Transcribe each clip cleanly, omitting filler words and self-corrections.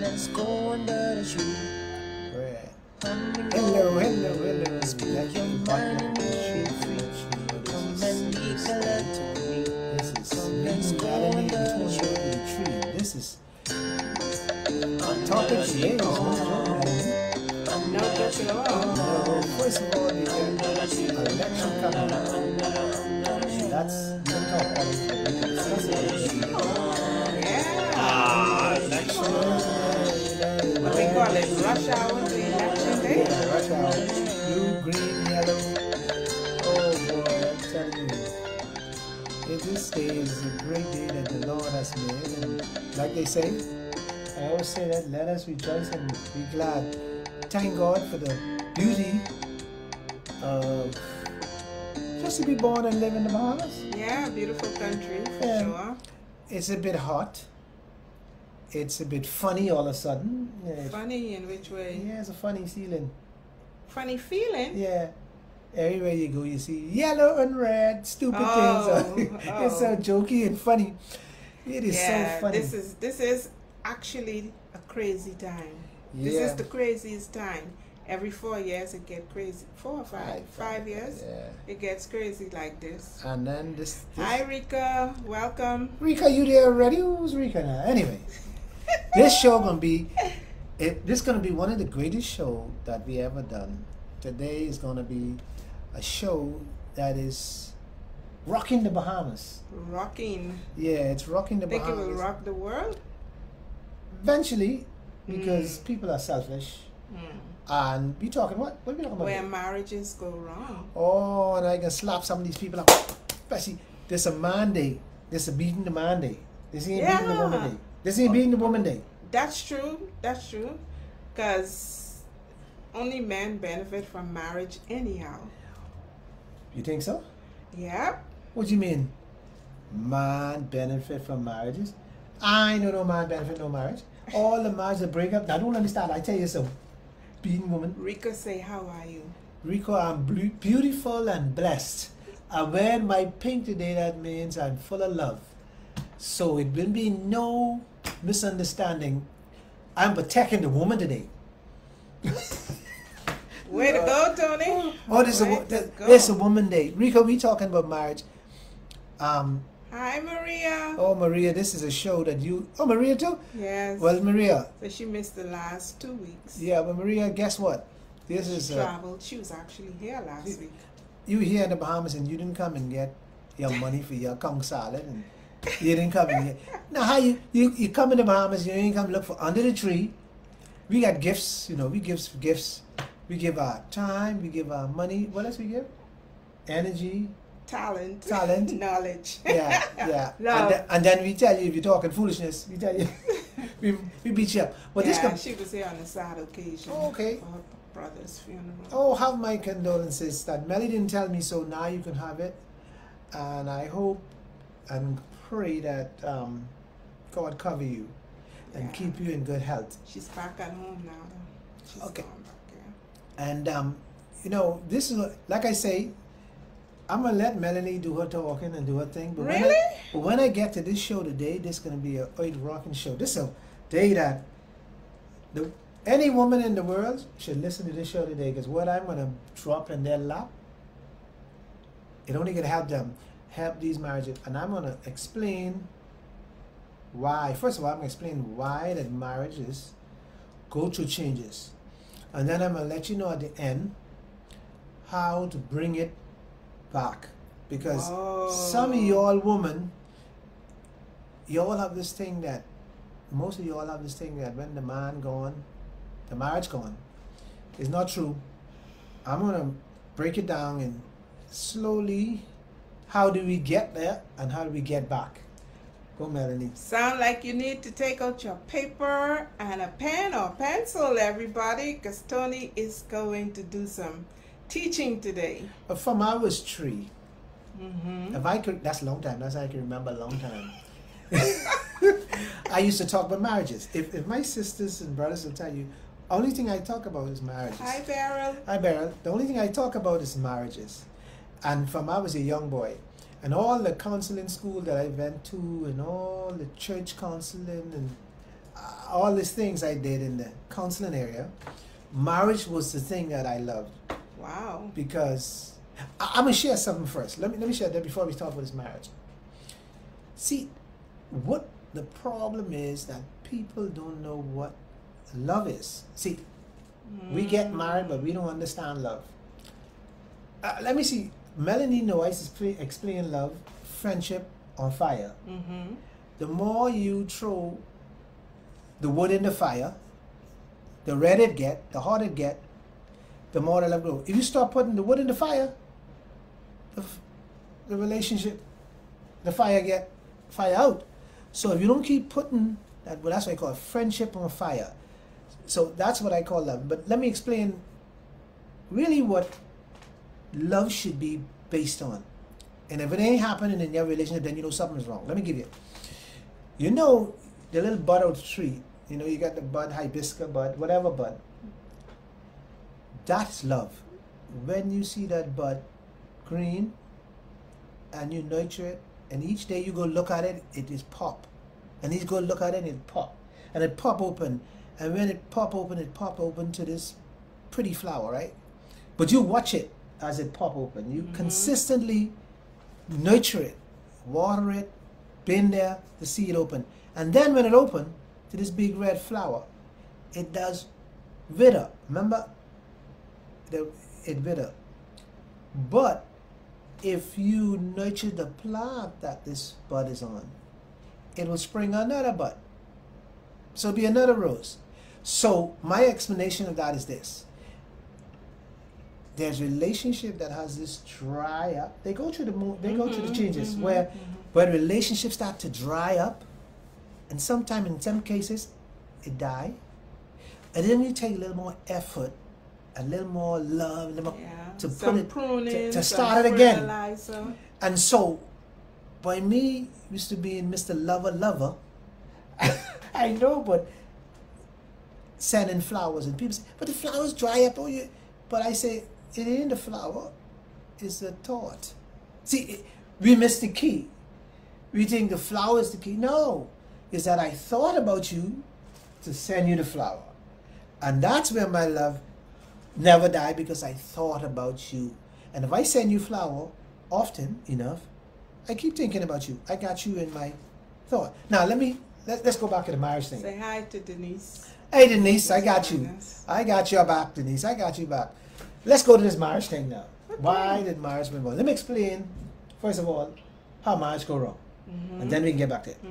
let's go under the tree. Right. Hello. Speak your mind and be free. Come and be collect to me. This is tree. This is topic today is No joke at all. first of all, you got election coming up. That's the topic. Yeah. Election. What we call it, rush hour to election day? Rush hour. Blue, green, yellow. Oh boy, I'm telling you. This day is a great day that the Lord has made. And like they say, I always say that, let us rejoice and be glad. Thank God for the beauty of just to be born and live in the Bahamas. Yeah, beautiful country for Yeah. sure. It's a bit hot. It's a bit funny all of a sudden. Yeah, Funny in which way? yeah, it's a funny feeling. Funny feeling? Yeah. Everywhere you go, you see yellow and red, stupid things. It's so jokey and funny. It is Yeah, so funny. this is actually a crazy time. This Yeah. is the craziest time. Every 4 years it gets crazy. 4 or 5? 5 years? Yeah. It gets crazy like this. And then this Hi Rika, welcome. Rika, you there already? Who's Rika now? Anyway, this show gonna be this gonna be one of the greatest show that we ever done. Today is gonna be a show that is rocking the Bahamas. Rocking. Yeah, it's rocking the Think it Bahamas. will rock the world? Eventually, because people are selfish. And we talking what? What are we talking about? Where here? marriages go wrong. Oh, and I can slap some of these people up. Especially, there's a man day. There's a beating the man day. This ain't beating the woman day. This ain't beating the woman day. That's true. That's true. Because only men benefit from marriage anyhow. You think so? Yep. What do you mean? Man benefit from marriages? I know no man benefit no marriage. All the marriages that break up. I don't understand. I tell you so. Beating woman. Rika say, how are you? Rico, I'm beautiful and blessed. I wear my pink today. That means I'm full of love. So it will be no misunderstanding. I'm protecting the woman today. Way to go, Tony. Oh, this a woman day. Rico, we talking about marriage. Hi, Maria. Oh, Maria, this is a show that you... Oh, Maria too? Yes. Well, Maria. So she missed the last 2 weeks. Yeah, but Maria, guess what? This is... Traveled. She was actually here last week. You were here in the Bahamas and you didn't come and get your money for your Kong salad. And you didn't come and get... Now, how you come in the Bahamas, you ain't come look for under the tree. We got gifts, you know, we give gifts. We give our time, we give our money. What else we give? Energy. Talent. Knowledge. Yeah, yeah. Love. And then we tell you if you're talking foolishness, we tell you, we beat you up. But Yeah, she was here on a sad occasion. Oh, okay. For her brother's funeral. Oh, have my condolences. That Melly didn't tell me, so now you can have it. And I hope and pray that God cover you and keep you in good health. She's back at home now, though. She's Okay. gone back, yeah. And you know, this is like I say, I'm gonna let Melanie do her talking and do her thing. But Really? when I get to this show today, this is gonna be a rocking show. This is a day that any woman in the world should listen to this show today, because what I'm gonna drop in their lap, it only gonna help these marriages, and I'm gonna explain why. First of all, I'm gonna explain why that marriages go through changes, and then I'm gonna let you know at the end how to bring it back, because some of y'all women, y'all have this thing that most of y'all have this thing that when the man gone, the marriage gone. It's not true. I'm gonna break it down and slowly, how do we get there and how do we get back? Go, Melanie. Sound like you need to take out your paper and a pen or pencil, everybody, because Tony is going to do some teaching today. From I was 3. Mm-hmm. If I could, that's a long time. That's how I can remember a long time. I used to talk about marriages. If my sisters and brothers will tell you, only thing I talk about is marriages. Hi, Beryl. Hi, Beryl. The only thing I talk about is marriages. And from I was a young boy, and all the counseling school that I went to, and all the church counseling, and all these things I did in the counseling area, marriage was the thing that I loved. Wow. Because I'm gonna share something first. Let me share that before we talk about this marriage. See, what the problem is that people don't know what love is. See, we get married, but we don't understand love. Let me see. Melanie Noyce explain love, friendship on fire. Mm-hmm. The more you throw the wood in the fire, the redder it get, the hotter it get, the more the love grows. If you start putting the wood in the fire, the relationship, the fire out. So if you don't keep putting that, well, that's what I call friendship on fire. So that's what I call love. But let me explain really what love should be based on. And if it ain't happening in your relationship, then you know something's wrong. Let me give you. You know the little bud out the tree. You know, you got the bud, hibiscus bud, whatever bud. That's love. When you see that bud green and you nurture it, and each day you go look at it, it is pop. And you go look at it and it pop. And it pop open. And when it pop open to this pretty flower, right? But you watch it as it pop open. You consistently nurture it, water it, been there to see it open. And then when it open to this big red flower, it does wither. Remember? It wither. But if you nurture the plant that this bud is on, it will spring another bud. So it'll be another rose. So my explanation of that is this. There's a relationship that has this dry up. They go through the changes where relationships start to dry up, and sometimes in some cases it die. And then you take a little more effort, a little more love, a little more to put it pruning, to start it again. Fertilizer. And so by me used to being Mr. Lover, I know, but sending flowers and people say, but the flowers dry up. But I say, it ain't the flower, it's the thought. See, we miss the key. We think the flower is the key. No, it's that I thought about you to send you the flower. And that's where my love never died, because I thought about you. And if I send you flower often enough, I keep thinking about you. I got you in my thought. Now let's go back to the marriage thing. Say hi to Denise. Hey Denise, I got you. I got your back, Denise. I got you back. Let's go to this marriage thing now. Okay. Why did marriage go wrong? Let me explain, first of all, how marriage go wrong. And then we can get back to it.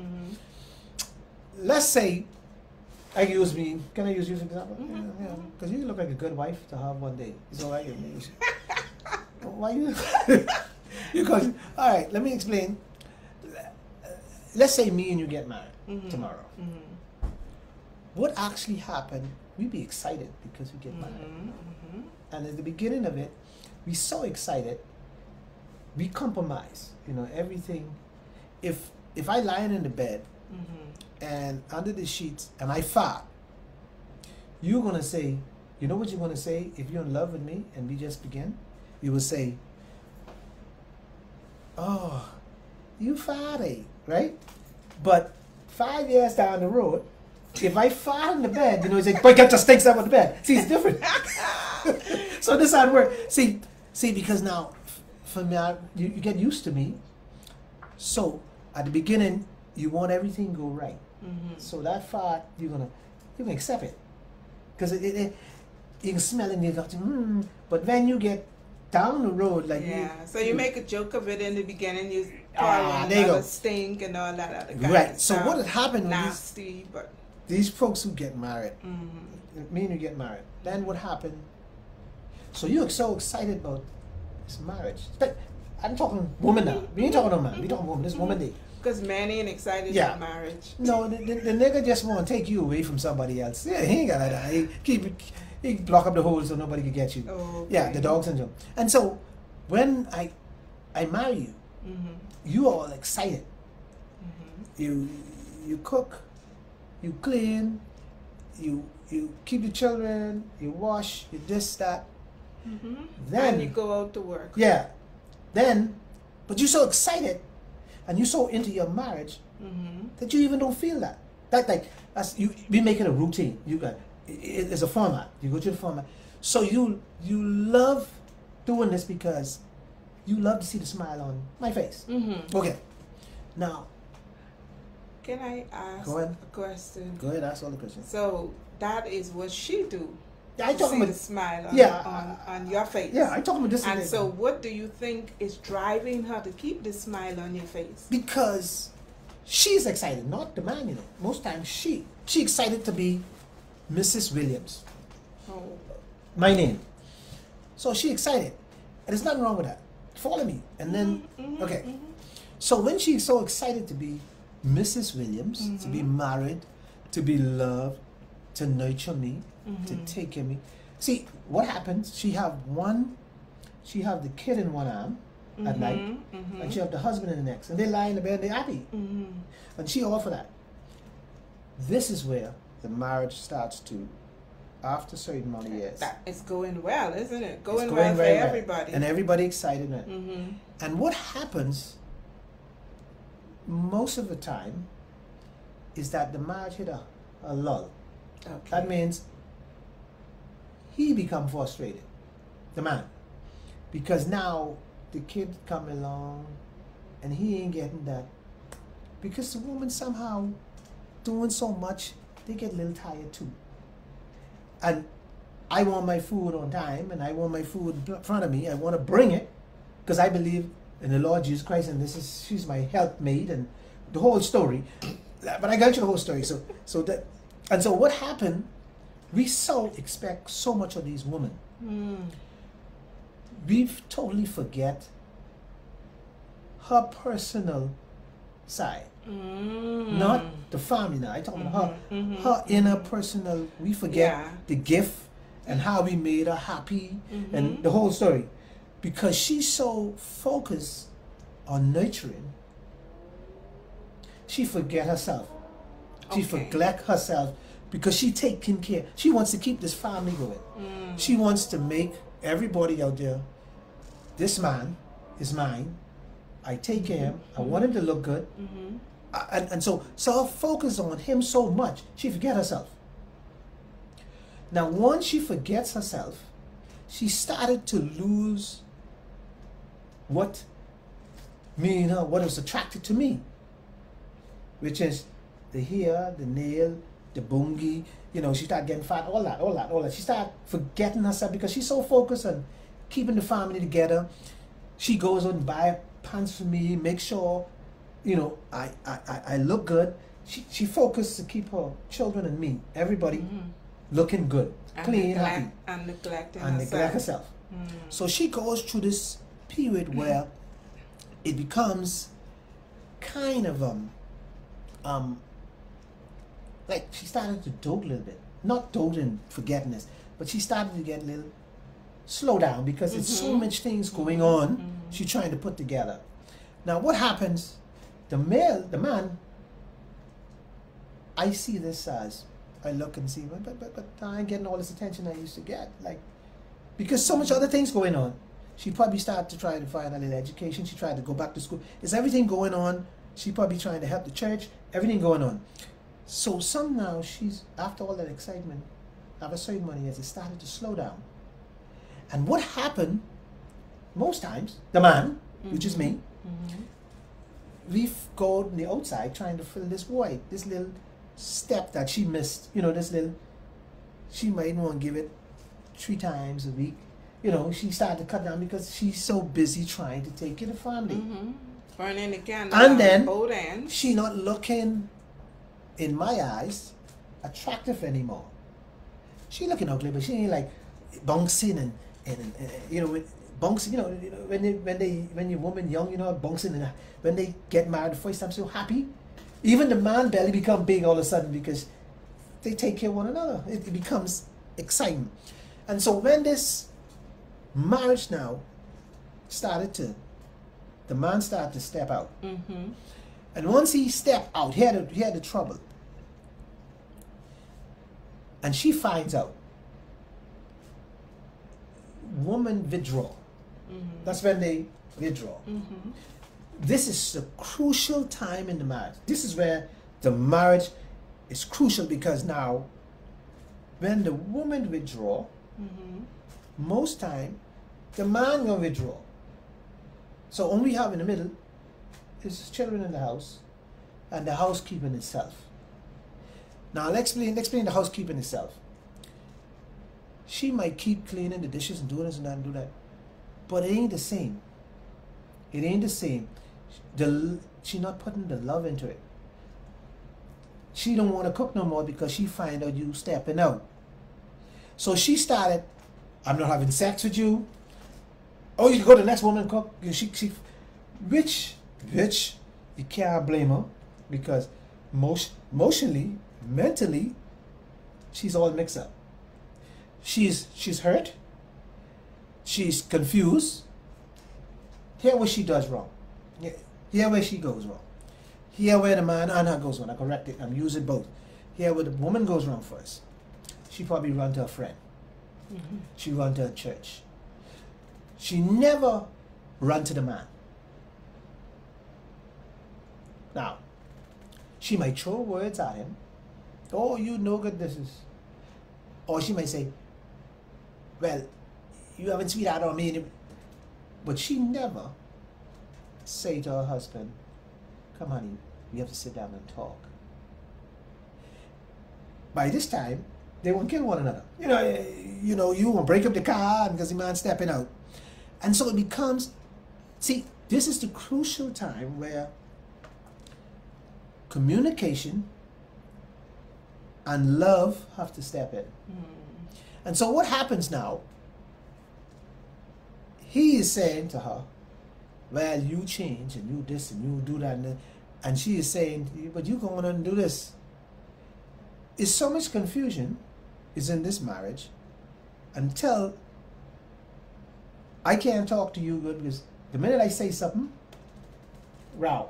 Let's say, can I use you for example? Yeah. Because you look like a good wife to have one day. It's all right with me. Why you? Because, all right, let me explain. Let's say me and you get married tomorrow. What actually happened, we'd be excited because we get married. And at the beginning of it, we so excited, we compromise, everything. If I lying in the bed and under the sheets and I fart, you're going to say, you know what you're going to say if you're in love with me and we just begin? You will say, oh, you farted, right? But 5 years down the road, if I fart in the bed, it's like, boy, get the stinks out of the bed. See, it's different. So this how it works. See, because now, for me, you get used to me. So at the beginning, you want everything to go right. So that fart, you can accept it, because you can smell it and you go, but when you get down the road, like so you make a joke of it in the beginning. You call there you go. Stink and all that other kind right. of So stuff. what had happened? Nasty, but these folks who get married, me and you get married. Then what happened? So you're so excited about this marriage. I'm talking woman now. We ain't talking no man. We talking woman. This woman day. because man ain't excited about marriage. No, the nigga just want to take you away from somebody else. Yeah, he ain't got that. He block up the holes so nobody can get you. Oh, okay. Yeah, the dog syndrome. And so when I marry you, you are all excited. You cook, you clean, you keep your children, you wash, you this, that. Then and you go out to work. Yeah. Then, but you're so excited and you're so into your marriage that you even don't feel that. That's you. We make it a routine. You got it's a format. You go to the format. So you love doing this because you love to see the smile on my face. Mm-hmm. Okay. Now, can I ask go ahead. a question? Go ahead. Ask all the questions. So that is what she do. Yeah, I to talking see about the smile on, yeah, on your face. Yeah, I talking about this. And today. so, what do you think is driving her to keep the smile on your face? Because she's excited, not the man. You know, most times she excited to be Mrs. Williams. Oh. My name. So she excited, and there's nothing wrong with that. Follow me, and then okay. So when she's so excited to be Mrs. Williams, to be married, to be loved, to nurture me, to take care of me. See what happens? She have the kid in one arm at night, and she have the husband in the next, and they lie in the bed and they're happy, and she all for that. This is where the marriage starts to, after certain amount of years. That is going well, isn't it? It's Going well for very well. everybody. And everybody excited. And what happens most of the time is that the marriage hit a lull. Okay. That means he become frustrated, the man, because now the kid come along and he ain't getting that, because the woman somehow doing so much, they get a little tired too. And I want my food on time, and I want my food in front of me. I want to bring it because I believe in the Lord Jesus Christ, and she's my helpmate, and the whole story. But I got you the whole story. So what happened? We so expect so much of these women. We totally forget her personal side, not the family. Now I talk about her inner personal. We forget the gift and how we made her happy and the whole story, because she's so focused on nurturing. She forget herself. She neglect herself because she taking care. She wants to keep this family going. She wants to make everybody out there, this man is mine. I take care of him. I want him to look good. And so her focus on him so much, she forget herself. Now, once she forgets herself, she started to lose what was attracted to me, which is the hair, the nail, the bungie. She started getting fat, all that. She started forgetting herself because she's so focused on keeping the family together. She goes out and buy pants for me, make sure, I look good. She focused to keep her children and me, everybody, looking good, clean, happy. And neglecting neglect herself. So she goes through this period where it becomes kind of like she started to dote a little bit. Not dote in forgetfulness, but she started to get a little slow down because it's so much things going on she's trying to put together. Now what happens, the man, I see this as, I look and see, but I ain't getting all this attention I used to get. Like, because so much other things going on. She probably started to try to find a little education. She tried to go back to school. Is everything going on? She probably trying to help the church. Everything going on. So somehow she's, after all that excitement, after certain money, as it started to slow down. And what happened, most times, the man, which is me, we go on the outside trying to fill this void, this little step that she missed. She might want to give it 3 times a week. She started to cut down because she's so busy trying to take care of the family. Burning the candle and then both ends. She not looking, in my eyes, attractive anymore. She looking ugly, but she ain't like bouncing and bouncing. When you're woman young, bouncing, and when they get married the first time, so happy. Even the man belly become big all of a sudden because they take care of one another. It becomes exciting. And so when this marriage now the man started to step out. And once he stepped out, he had the trouble. And she finds out. Woman withdraw. That's when they withdraw. This is a crucial time in the marriage. This is where the marriage it's crucial because now, when the woman withdraw, most time, the man gonna withdraw. So all we have in the middle is children in the house and the housekeeping itself. Now let's explain the housekeeping itself. She might keep cleaning the dishes and doing this and that and do that, but it ain't the same. It ain't the same. She not putting the love into it. She don't want to cook no more because she find out you stepping out. So she started, I'm not having sex with you. Oh, you go to the next woman and cook. Which you can't blame her because emotionally, mentally, she's all mixed up. She's hurt. She's confused. Here what she does wrong. Here where she goes wrong. Here where the man and her goes wrong. I correct it. I'm using both. Here where the woman goes wrong first. She probably run to a friend. She run to a church. She never run to the man. Now, she might throw words at him. Oh, you know good this is. Or she might say, well, you haven't sweetheart on me. But she never say to her husband, come honey, we have to sit down and talk. By this time, they won't kill one another. You won't break up the car because the man's stepping out. And so it becomes, see, this is the crucial time where communication and love have to step in. And so what happens now, he is saying to her, well, you change and you this and you do that. And she is saying, but you go on and do this. It's so much confusion is in this marriage until I can't talk to you good because the minute I say something, row.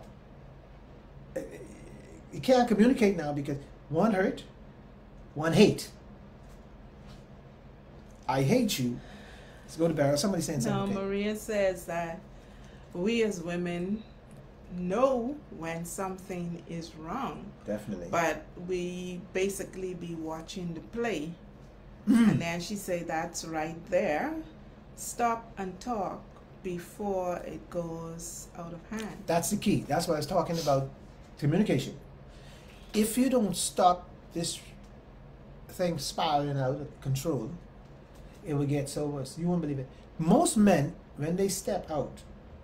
You can't communicate now because one hurt, one hate. I hate you. Let's go to Barrow. Somebody saying something. No, Maria says that we as women know when something is wrong. Definitely. But we basically be watching the play. And then she say that's right there. Stop and talk before it goes out of hand. That's the key. That's what I was talking about, communication. If you don't stop this thing spiraling out of control, it will get so worse. You won't believe it. Most men, when they step out,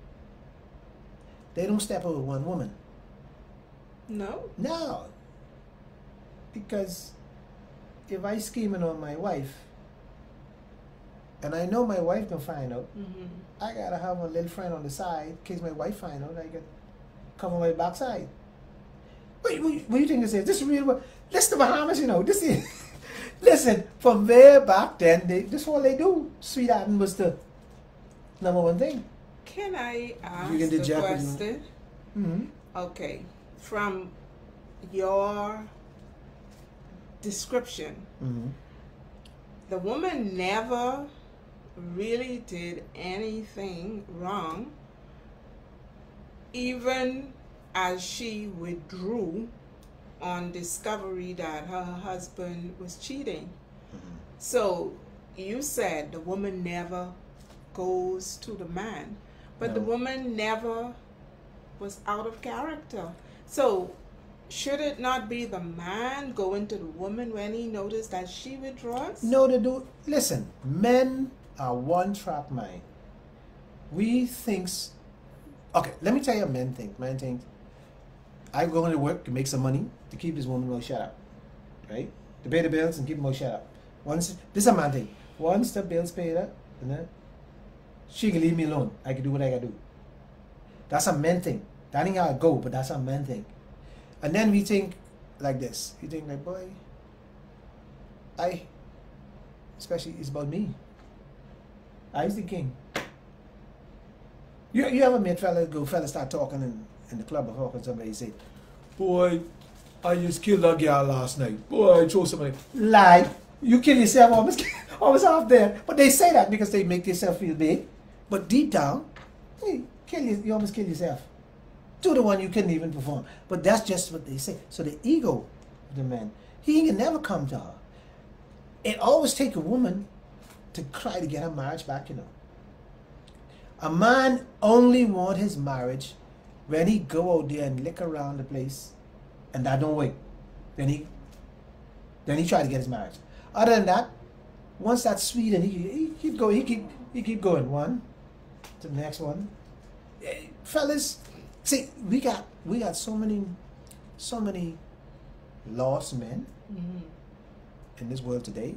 they don't step out with one woman. No? No. Because if I scheming on my wife, and I know my wife gonna find out, I gotta have a little friend on the side in case my wife find out. I can come on my backside. What you think this is? This is real. This is the Bahamas, This is. Listen, from way back then, this is all they do. Sweethearting was the number one thing. Can I ask You can do the Jeopardy. question? Okay. From your description, the woman never really did anything wrong, even as she withdrew on discovery that her husband was cheating. So you said the woman never goes to the man, but the woman never was out of character. So should it not be the man going to the woman when he noticed that she withdraws? No, they do. Listen, men are one trap mind. We thinks. Okay, let me tell you, men think. Men think. I'm going to work to make some money to keep this woman well shut up, right? To pay the bills and keep them well shut up. This is a man thing. Once the bills paid up, she can leave me alone. I can do what I gotta do. That's a men thing. That ain't how I go, but that's a men thing. And then we think like this. We think like, boy, especially it's about me. I's the king. You ever met fellas start talking in the club or talking to somebody, say, boy, I just killed that girl last night. Boy, I chose somebody. Lie. You kill yourself almost off there. But they say that because they make themselves feel big. But deep down, you almost kill yourself. To the one you couldn't even perform. But that's just what they say. So the ego the man. He can never come to her. It always take a woman to try to get her marriage back, you know. A man only want his marriage when he go out there and lick around the place, and that don't work. Then he try to get his marriage. Other than that, once that's sweet, and he keep going, he keep going one to the next one. Fellas, see, we got so many lost men in this world today.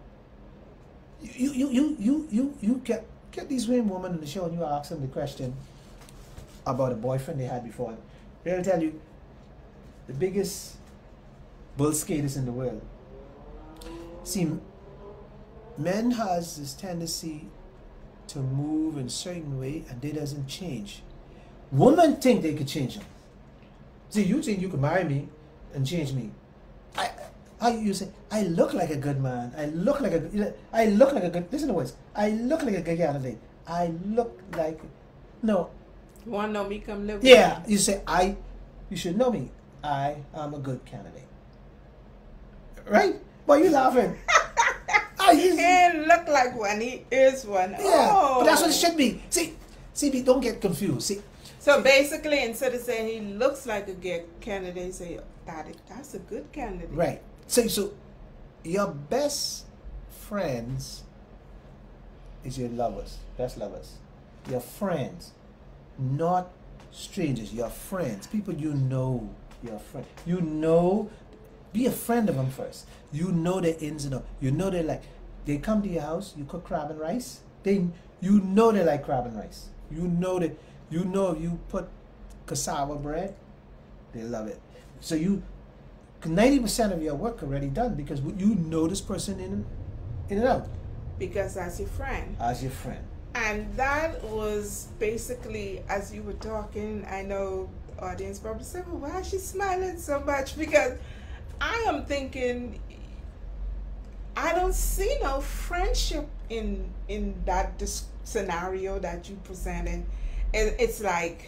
You get these women on the show and you ask them the question about a boyfriend they had before. They'll tell you the biggest bull skaters in the world. See, men has this tendency to move in a certain way and they doesn't change. Women think they could change them. See, you think you could marry me and change me. You say, I look like a good man. I look like a good, listen to this. I look like a good candidate. I look like, no. You want to know me? Come live with Yeah, me. you say, you should know me. I am a good candidate. Right? Why you laughing? He look like one. He is one. Yeah, Oh. but that's what it should be. See, don't get confused. See, So basically, instead of saying he looks like a good candidate, say that's a good candidate. right. So your best friends is your lovers, best lovers. Your friends, not strangers. Your friends, people you know. Your friend, you know. Be a friend of them first. You know their ins and outs. You know they come to your house. You cook crab and rice. You know they like crab and rice. You know if you put cassava bread, they love it. So 90% of your work already done because you know this person in and out. Because that's your friend. As your friend. And that was basically, as you were talking, I know the audience probably said, well, why is she smiling so much? Because I am thinking, I don't see no friendship in that scenario that you presented. It's like,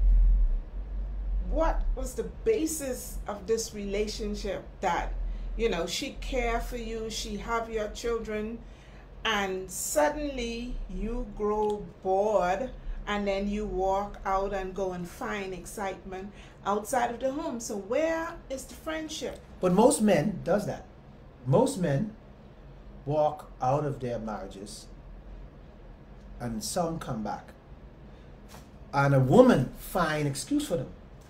what was the basis of this relationship that, she care for you, she have your children, and suddenly you grow bored and then you walk out and go and find excitement outside of the home. So where is the friendship? But most men does that. Most men walk out of their marriages and some come back. And a woman find excuse for them.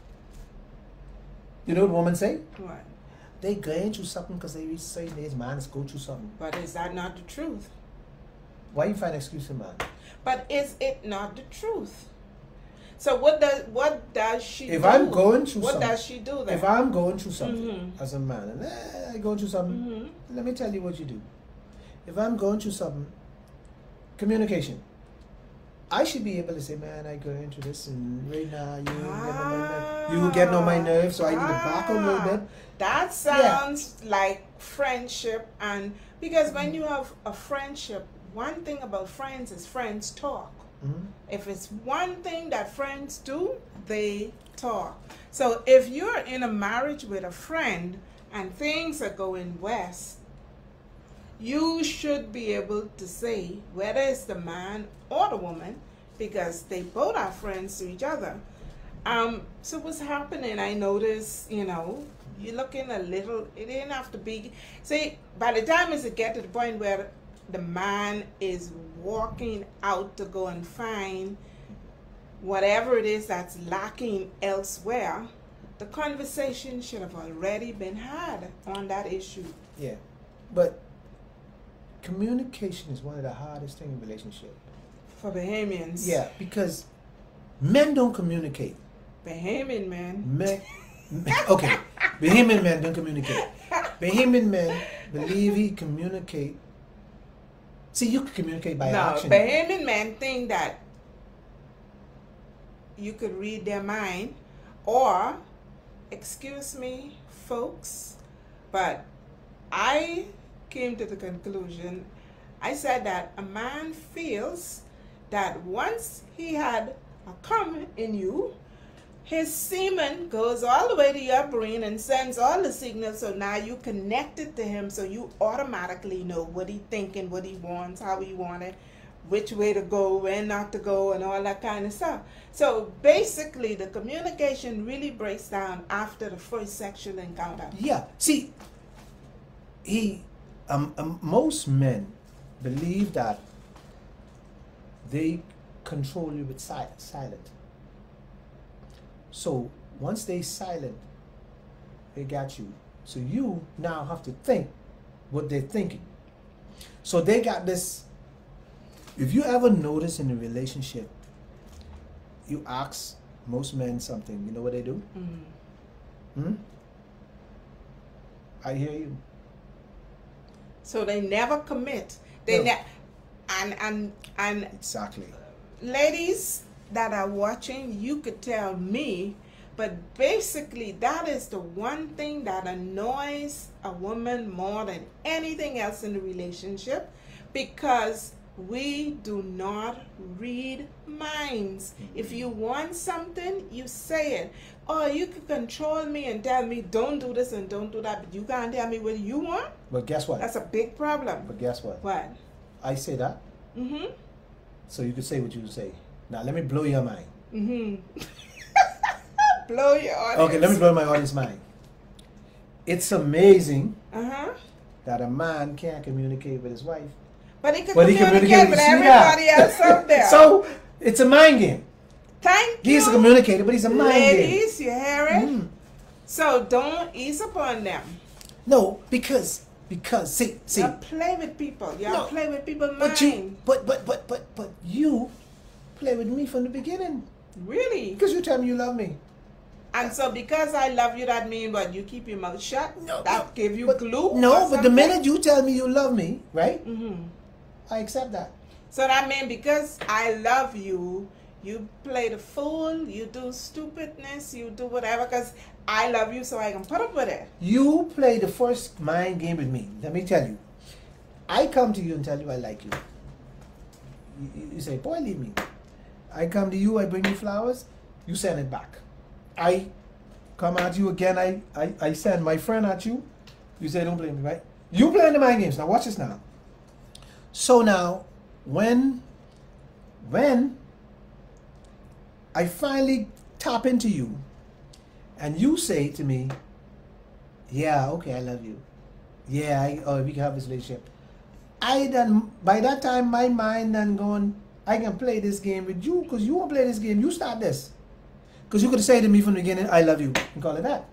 You know what women say? What? They going through something because they reach certain age, man, is go through something. But is that not the truth? Why you find excuse for man? But is it not the truth? So what does she do? If I'm going through what something, does she do then? if I'm going through something Mhm. as a man, and I go through something, let me tell you what you do. If I'm going through something, communication. I should be able to say, man, I go into this, and right now you getting on my nerves, so I need to back a little bit. That sounds like friendship, and because when you have a friendship, one thing about friends is friends talk. Mm-hmm. If it's one thing that friends do, they talk. So if you're in a marriage with a friend and things are going west, you should be able to say whether it's the man or the woman, because they both are friends to each other. So what's happening? I notice, you're looking a little, it didn't have to be, see, by the time it get to the point where the man is walking out to go and find whatever it is that's lacking elsewhere, the conversation should have already been had on that issue. Yeah, but communication is one of the hardest things in a relationship. For Bahamians. Yeah, because men don't communicate. Bahamian men. Okay, Bahamian men don't communicate. Bahamian men believe he communicate. See, you can communicate by action. No, Bahamian men think that you could read their mind, or, excuse me, folks, but I came to the conclusion, I said that a man feels that once he had a come in you, his semen goes all the way to your brain and sends all the signals, so now you connected to him, so you automatically know what he thinking, what he wants, how he want it, which way to go, when not to go, and all that kind of stuff. So basically the communication really breaks down after the first sexual encounter. Yeah. See, most men believe that they control you with silent. So once they silent, they got you. So you now have to think what they're thinking. So they got this. If you ever notice in a relationship, you ask most men something, you know what they do? I hear you. So they never commit. They No. and Exactly. ladies that are watching, you could tell me, but basically that is the one thing that annoys a woman more than anything else in the relationship, because we do not read minds. If you want something, you say it. Or you can control me and tell me don't do this and don't do that, but you can't tell me what you want. But guess what? That's a big problem. But guess what? What? I say that, so you can say what you say. Now let me blow your mind. Blow your audience. Okay, let me blow my audience mind. It's amazing Uh-huh. that a man can't communicate with his wife. But he can But he communicate communicated with with you everybody now. else out there. So it's a mind game. Thank He's a you. communicator, but he's a mind game. Ladies, you hear it? So don't ease upon them. No, because see, You play with people. You No, play with people's but mind. you play with me from the beginning Really? because you tell me you love me. And so because I love you, that means what? You keep your mouth shut? No, That give you but, glue? No, or but the something? minute you tell me you love me, right? Mm-hmm. I accept that. So that means because I love you, you play the fool, you do stupidness, you do whatever because I love you so I can put up with it. You play the first mind game with me. Let me tell you. I come to you and tell you I like you. You say, boy, leave me. I come to you, I bring you flowers, you send it back. I come at you again, I send my friend at you, you say, don't blame me, right? You playing the mind games. Now watch this now. So now, when I finally tap into you, and you say to me, yeah, okay, I love you. Yeah, we can have this relationship. By that time, my mind done going, I can play this game with you because you won't play this game. You start this. Because you could say to me from the beginning, I love you, and call it that.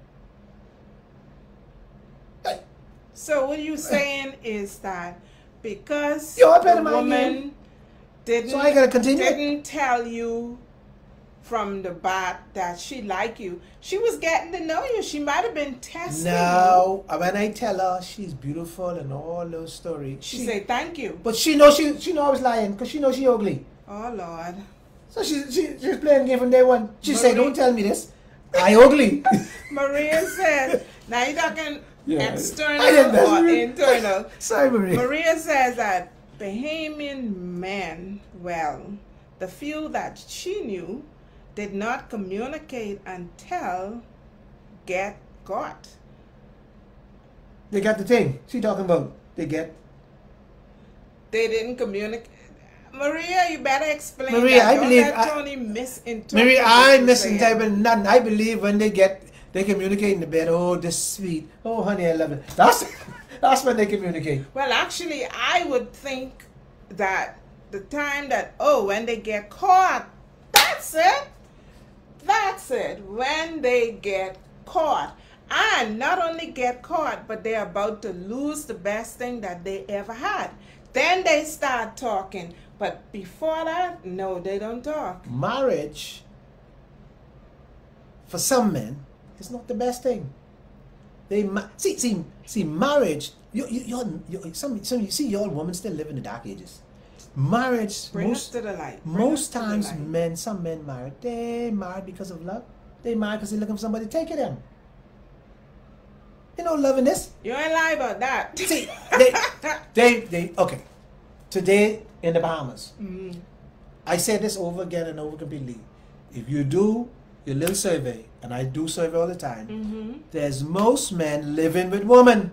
So what you're saying is that because Yo, I played the the mind woman game. didn't, So I gotta continue? didn't tell you from the bat that she liked you, she was getting to know you. She might have been testing you. Now, when I tell her she's beautiful and all those stories, She say thank you. but she know I was lying because she know she ugly. Oh Lord. So she's playing game from day one. She say, Marie- don't tell me this. I ugly. Maria said, now you're talking Yeah. external I didn't- that's or rude. internal. Sorry, Maria. Maria says that Bahamian men, well, the few that she knew, did not communicate until get got. They got the thing. She talking about they get. They didn't communicate. Maria, you better explain Maria, that. I Don't believe let Tony misinterpret. Maria, what I you're saying. misinterpret nothing. I believe when they communicate in the bed. Oh, this sweet. Oh, honey, I love it. That's when they communicate. Well, actually, I would think that the time that, when they get caught, that's it. That's it. When they get caught. And not only get caught, but they're about to lose the best thing that they ever had. Then they start talking. But before that, no, they don't talk. Marriage, for some men, is not the best thing. They see marriage. You see, your women still live in the dark ages. Marriage, Bring us to the light. Bring us most to the times light. some men married. They married because of love. They married because they're looking for somebody to take care of them. You know, loving this. You ain't lie about that. See, they okay. Today in the Bahamas, I said this over again and over completely. If you do your little survey, and I do survey all the time, there's most men living with women.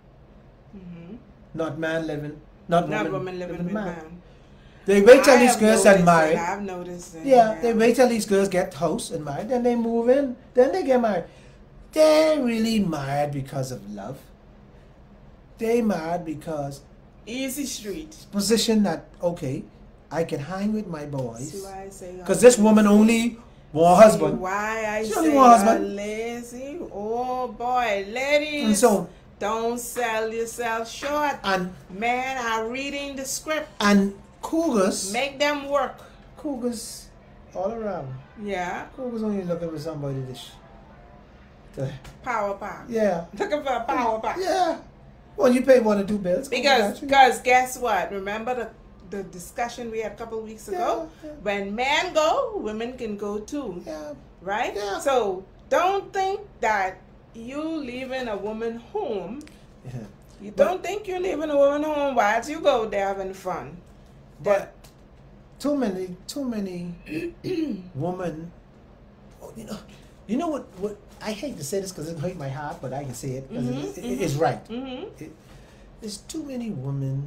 Not man living, not woman living with man. They wait till these girls get married. I've noticed it. Yeah, they wait till these girls get house and married, then they move in, then they get married. They're really married because of love. They married because easy street position that, okay, I can hang with my boys. See why I say because this woman only one husband. Why I she say only one husband. Lazy? Oh boy, ladies. And so, don't sell yourself short. And men are reading the script. And cougars. Make them work. Cougars all around. Yeah. Cougars only looking for somebody to power pack. Yeah. Looking for a power pack. Yeah. Well, you pay 1 or 2 bills. Because guess what? Remember the discussion we had a couple of weeks ago? Yeah. When men go, women can go too. Yeah. Right? Yeah. So don't think that you leaving a woman home. Yeah. You don't think you're leaving a woman home while you go there having fun. But too many women. You know what? I hate to say this because it hurt my heart, but I can say it because it's right. There's too many women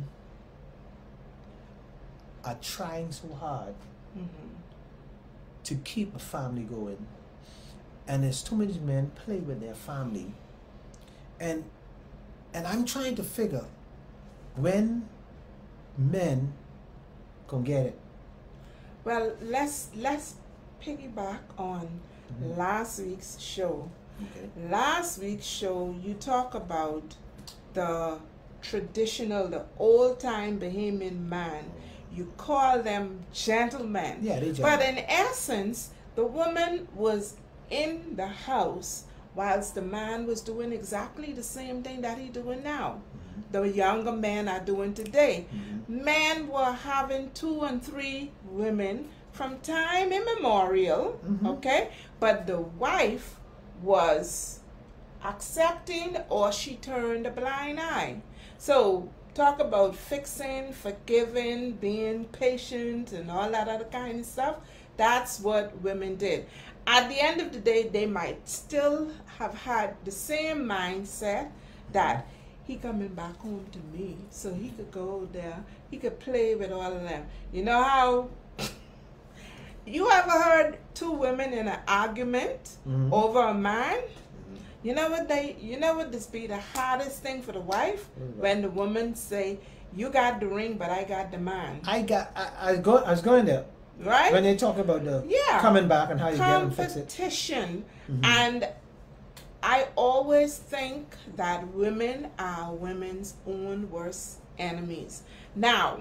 are trying so hard to keep a family going, and there's too many men play with their family, and I'm trying to figure when men gonna get it. Well, let's piggyback on last week's show. Okay. Last week's show, you talk about the traditional, the old-time Bahamian man. You call them gentlemen. Yeah, they gentlemen. But in essence, the woman was in the house whilst the man was doing exactly the same thing that he's doing now. The younger men are doing today. Men were having 2 and 3 women from time immemorial, okay? But the wife was accepting, or she turned a blind eye. So talk about fixing, forgiving, being patient, and all that other kind of stuff. That's what women did. At the end of the day, they might still have had the same mindset that he coming back home to me, so he could go there, he could play with all of them. You know how you ever heard 2 women in an argument over a man? You know what this be the hardest thing for the wife? When the woman say, you got the ring, but I got the man. I was going there. Right? When they talk about the coming back and how you get them fix it. Competition. And I always think that women are women's own worst enemies. Now,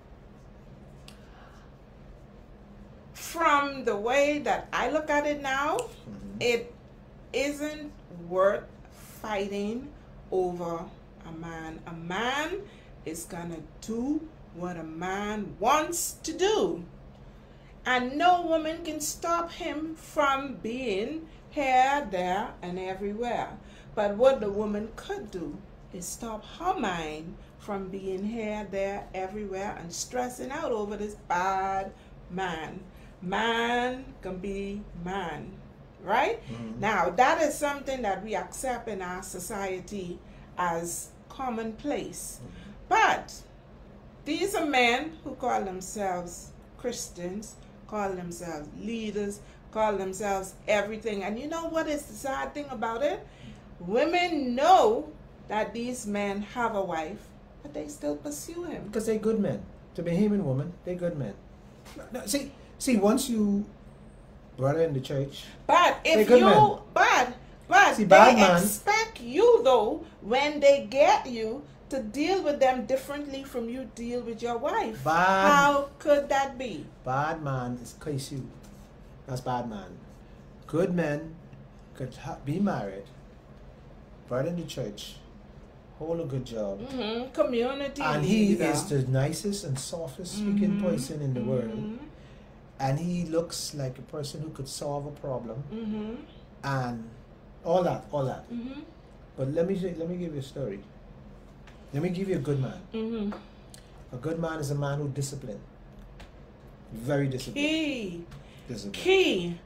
from the way that I look at it now, it isn't worth fighting over a man. A man is gonna do what a man wants to do, and no woman can stop him from being here, there, and everywhere. But what the woman could do is stop her mind from being here, there, everywhere, and stressing out over this bad man. Man can be man, right? Now, that is something that we accept in our society as commonplace. But these are men who call themselves Christians, call themselves leaders, call themselves everything. And you know what is the sad thing about it? Women know that these men have a wife, but they still pursue him. Because they're good men. To be human woman, they're good men. No, see, once you brother in the church, but if you men. but see, they expect you though, when they get you, to deal with them differently from you deal with your wife. How could that be? Bad man is case you. That's bad man. Good men could be married, brother in the church, hold a good job, community and leader. He is the nicest and softest speaking person in the world, and he looks like a person who could solve a problem, and all that. But let me give you a story. Let me give you a good man. A good man is a man who disciplined, very disciplined. Key.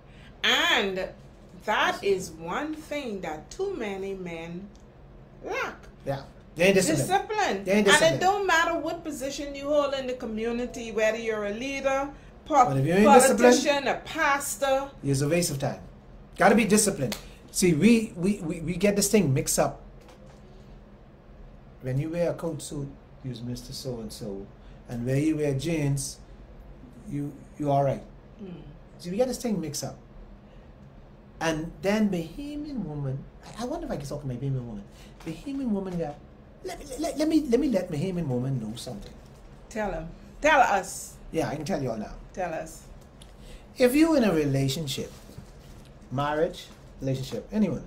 And that is one thing that too many men lack. Yeah. They ain't disciplined. Discipline. They ain't And disciplined. it don't matter what position you hold in the community, whether you're a leader, But if you ain't disciplined, politician, a pastor. it's a waste of time. Got to be disciplined. See, we get this thing mixed up. When you wear a coat suit, you're Mr. So-and-so. And where you wear jeans, you all right. See, we get this thing mixed up. And then Bahamian woman, I wonder if I can talk to my Bahamian woman. Bahamian woman got, let me let Bahamian woman know something. Tell him. Tell us. Yeah, I can tell you all now. Tell us. If you in a relationship, marriage, relationship, anyone,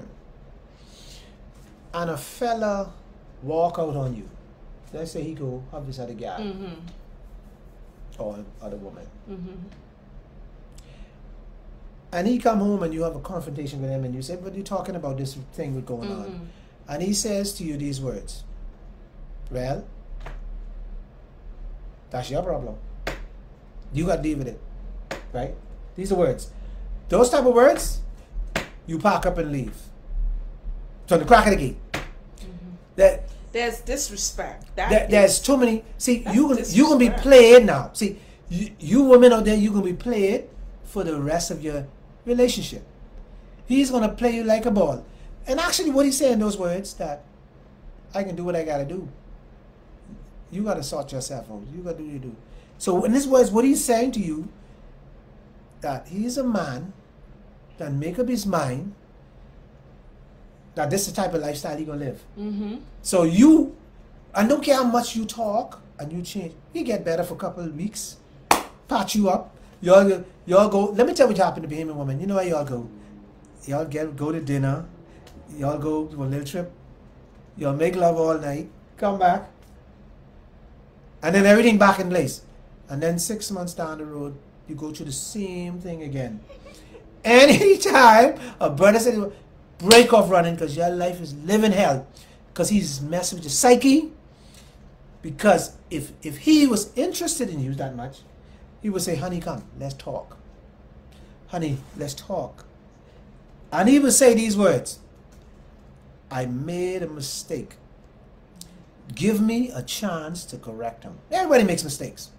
and a fella walk out on you, let's say he go have this other guy or other woman, and he come home and you have a confrontation with him and you say, "What are you talking about? This thing that's going on?" And he says to you these words, "Well, that's your problem. You got to deal with it." Right? These are words. Those type of words, you pack up and leave. So the crack of the gate. There's disrespect. There's too many. See, you gonna be disrespect. played now. See, you women out there, you gonna be played for the rest of your relationship. He's gonna play you like a ball. And actually, what he's saying in those words that I can do what I gotta do. You gotta sort yourself out. You gotta do what you do. So in his words, what he's saying to you, that he's a man that make up his mind that this is the type of lifestyle he gonna live. So you, I don't care how much you talk and you change, he get better for a couple of weeks, patch you up, y'all go, let me tell you what happened to Bahamian woman. You know where y'all go? Y'all go to dinner, y'all go to a little trip, y'all make love all night, come back, and then everything back in place. And then 6 months down the road, you go through the same thing again. Anytime a brother said, break off running because your life is living hell. Because he's messing with your psyche. Because if he was interested in you that much, he would say, honey, come, let's talk. Honey, let's talk. And he would say these words, I made a mistake. Give me a chance to correct him. Everybody makes mistakes.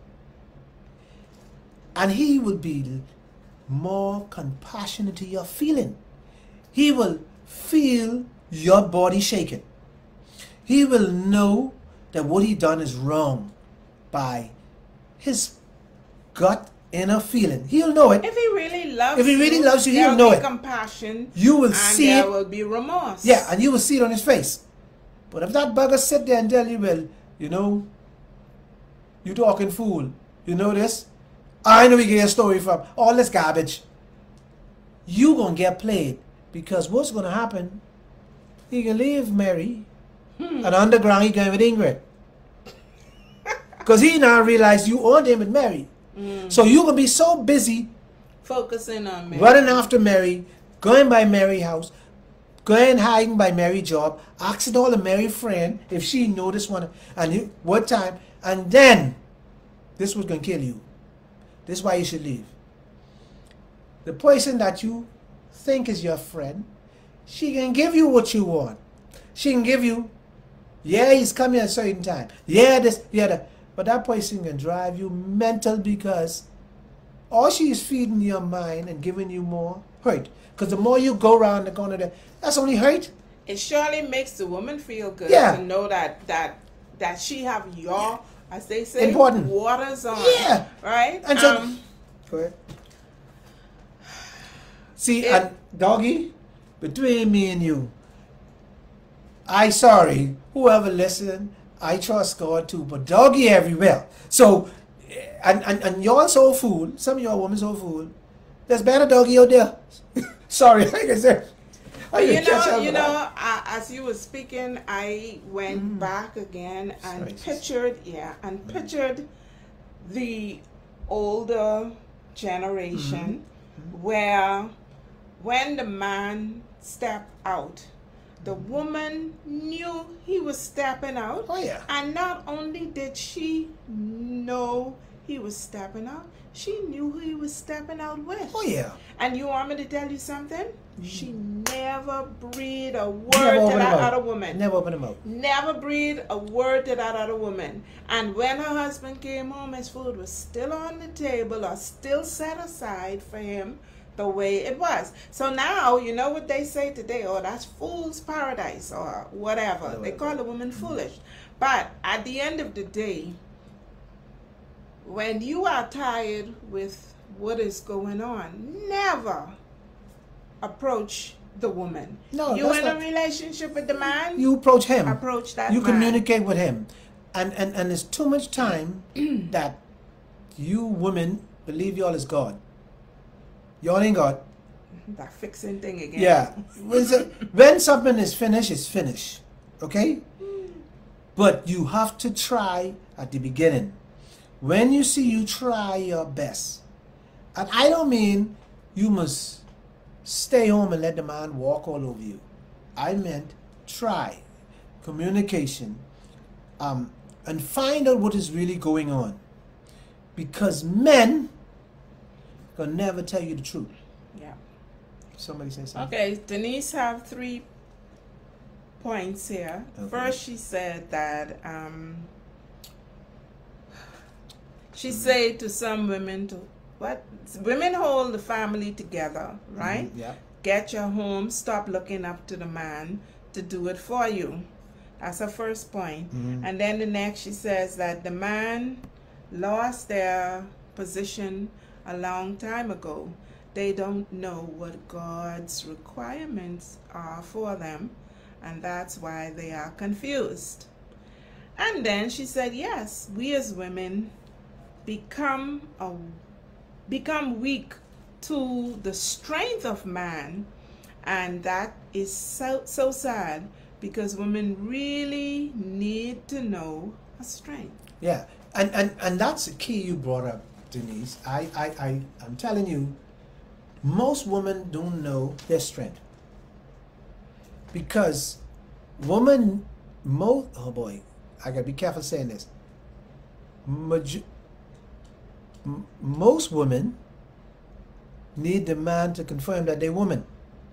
And he would be more compassionate to your feeling. He will feel your body shaking. He will know that what he done is wrong by his gut inner feeling. He'll know it. If he really loves you, he'll know it. Compassion. You will and see there it. will be remorse. Yeah, and you will see it on his face. But if that bugger sit there and tell you, well, you know, you talking fool, you know this? I know we get a story from all this garbage. You gonna get played because what's gonna happen? He can leave Mary, and underground he going with Ingrid, because he now realize you owned him with Mary. So you gonna be so busy focusing on Mary, running after Mary, going by Mary house, going hiding by Mary job, asking all the Mary friend if she know this one and you, what time, and then this was gonna kill you. This is why you should leave. The person that you think is your friend, she can give you what you want. She can give you, yeah, he's coming at a certain time. Yeah, this, yeah, that. But that person can drive you mental because all she is feeding your mind and giving you more hurt. Because the more you go around the corner there, that's only hurt. It surely makes the woman feel good Yeah. to know that she have your, as they say, important waters on. Yeah. Right? And so, go ahead. See, and doggy, between me and you, I sorry, whoever listened, I trust God too, but doggy everywhere. So, and y'all so fool, some of y'all women so fool, there's better doggy out there. Sorry, like I said. As you were speaking, I went back again and pictured the older generation where when the man stepped out, the woman knew he was stepping out. Oh, yeah. And not only did she know he was stepping out, she knew who he was stepping out with. Oh yeah. And you want me to tell you something? She never breathed a word Never to open that her mouth. other woman. Never open him out. Never breathed a word to that other woman. And when her husband came home, his food was still on the table or still set aside for him the way it was. So now, you know what they say today? Oh, that's fool's paradise or whatever. They call the woman foolish. But at the end of the day, when you are tired with what is going on, never approach the woman. No, you that's in a not- relationship with the man, You approach him. approach that You man. communicate with him. And there's too much time that you women believe y'all is God. Y'all ain't God. That fixing thing again. Yeah. When something is finished, it's finished. Okay? But you have to try at the beginning. When you see, you try your best. And I don't mean you must stay home and let the man walk all over you. I meant try. Communication. And find out what is really going on. Because men can never tell you the truth. Yeah. Somebody say something. Okay, Denise have 3 points here. Okay. First, she said that she said to some women to what women hold the family together, right? Yeah. Get your home, stop looking up to the man to do it for you. That's her first point. Mhm. And then the next she says that the man lost their position a long time ago. They don't know what God's requirements are for them, and that's why they are confused. And then she said, yes, we as women become weak to the strength of man, and that is so sad, because women really need to know a strength. Yeah, and that's the key you brought up, Denise. I'm telling you, most women don't know their strength. Because women, oh boy, I gotta be careful saying this. Most women need the man to confirm that they're women.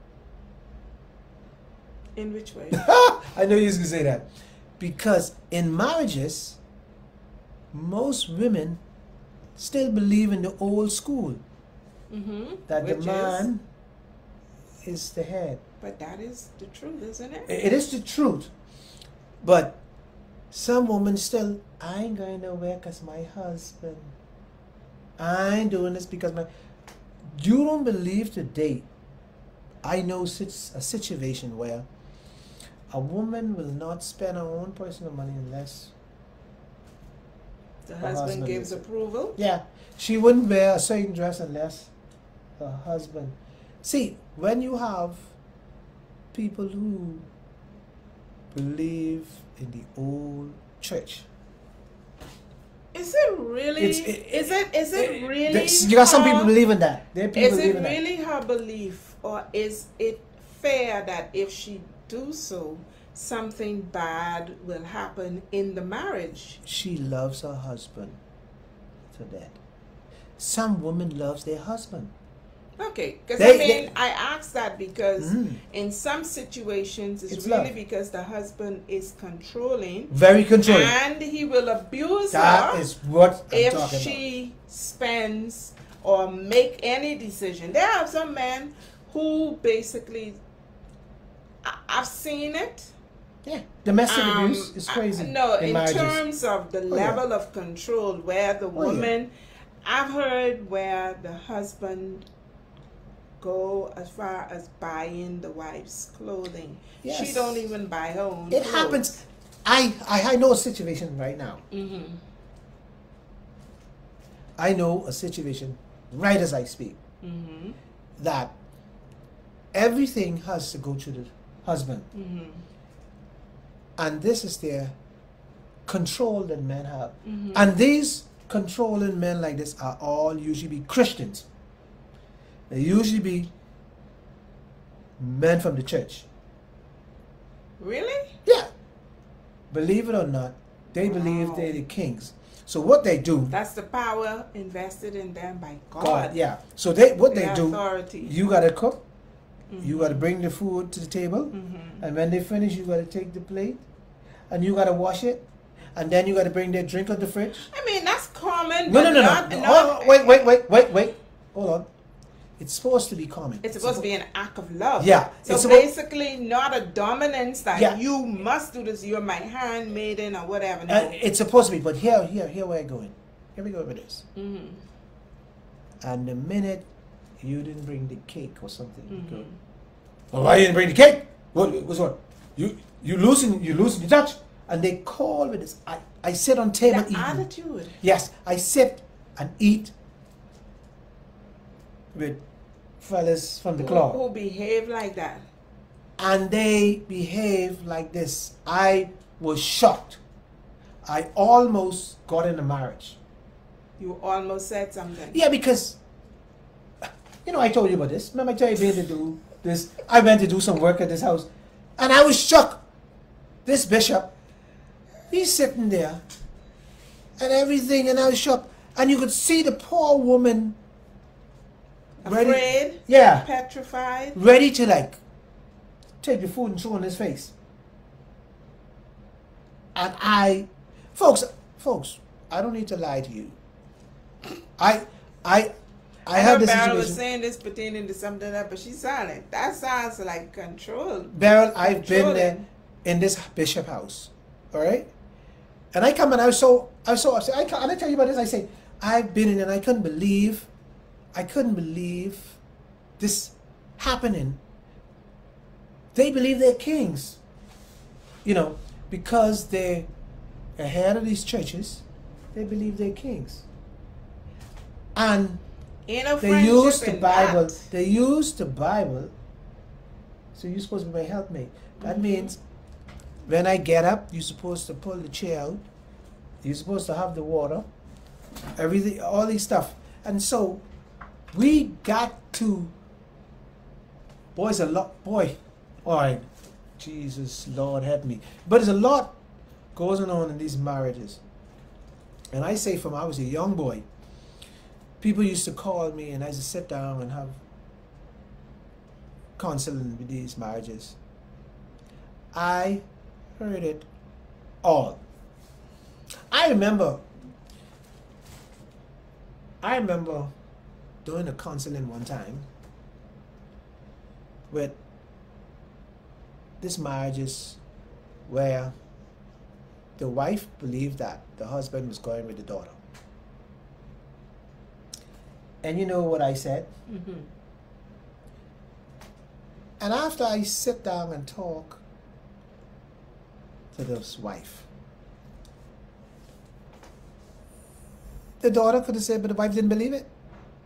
In which way? I know you was gonna say that. Because in marriages, most women still believe in the old school. Mm-hmm. That Which the man is the head. But that is the truth, isn't it? It is the truth. But some women still, I ain't going nowhere because my husband. I ain't doing this because my. You don't believe today. I know a situation where a woman will not spend her own personal money unless The her husband gives is- approval. Yeah, she wouldn't wear a certain dress unless her husband. See, when you have people who believe in the old church, Is it really? Is it really? You got some people her- believe in that. There are people Is believe it in that. really her belief, or is it fair that if she do so, something bad will happen in the marriage? She loves her husband to death. Some women loves their husband. Okay, because They- I asked that because Mhm. in some situations it's It's really love. because the husband is controlling Very controlling. and he will abuse That her is what I'm if talking she spends or make any decision. There are some men who basically, I've seen it. about. Yeah, domestic abuse is crazy. No, in marriages. terms of the yeah. level of control, where the Oh, yeah. woman, I've heard where the husband go as far as buying the wife's clothing. She Yes. don't even buy her own. It clothes. happens. I know a situation right now. Mm-hmm. I know a situation right as I speak Mm-hmm. that everything has to go through the husband. Mm-hmm. And this is their control that men have. Mm-hmm. And these controlling men like this are all usually be Christians. They usually be men from the church. Really? Yeah. Believe it or not, they believe Wow. they're the kings. So what they do, That's the power invested in them by God. God, yeah. So they what they Their do, authority. you gotta cook, you gotta bring the food to the table, and when they finish, you gotta take the plate, and you gotta wash it, and then you gotta bring their drink out the fridge. I mean, that's common. No, but no, no, not, no. not- Oh, wait. Hold on. It's supposed to be common. It's supposed to be an act of love. Yeah, So it's supposed- basically, not a dominance that Yeah. you must do this. You're my handmaiden or whatever. No. It's supposed to be, but here where I'm going. Here we go with this. Mhm. And the minute you didn't bring the cake or something, you go, Mhm. well, why you didn't bring the cake? What's what? You losing the touch? And they call with this. I sit on table The eating. attitude. Yes, I sit and eat with fellas from the club. Who behave like that? And they behave like this. I was shocked. I almost got in a marriage. You almost said something. Yeah, because, I told you about this. Remember I tell you being to do this? I went to do some work at this house. And I was shocked. This bishop, he's sitting there. And everything, and I was shocked. And you could see the poor woman. Afraid? Yeah. Petrified? Ready to take the food and throw in his face. And folks, I don't need to lie to you. I had this Beryl was situation. saying this pertaining to something else, but she's silent. That sounds like control. Beryl, I've been there Controlling. in this bishop house. All right? And I come and I was so upset. And I tell you about this, I say, I've been in and I couldn't believe this happening. They believe they're kings. Because they're ahead of these churches, they believe they're kings. And Ain't no they friendship use the in Bible. that. They use the Bible. So you're supposed to be my helpmate. That means when I get up, you're supposed to pull the chair out. You're supposed to have the water. Everything, all these stuff. And so we got to. All right. Jesus, Lord help me. But there's a lot goes on in these marriages. And I say from I was a young boy, people used to call me and I used to sit down and have counseling with these marriages. I heard it all. I remember doing a counseling one time with this marriages where the wife believed that the husband was going with the daughter. And you know what I said? Mhm. And after I sit down and talk to this wife, the daughter could have said, but the wife didn't believe it.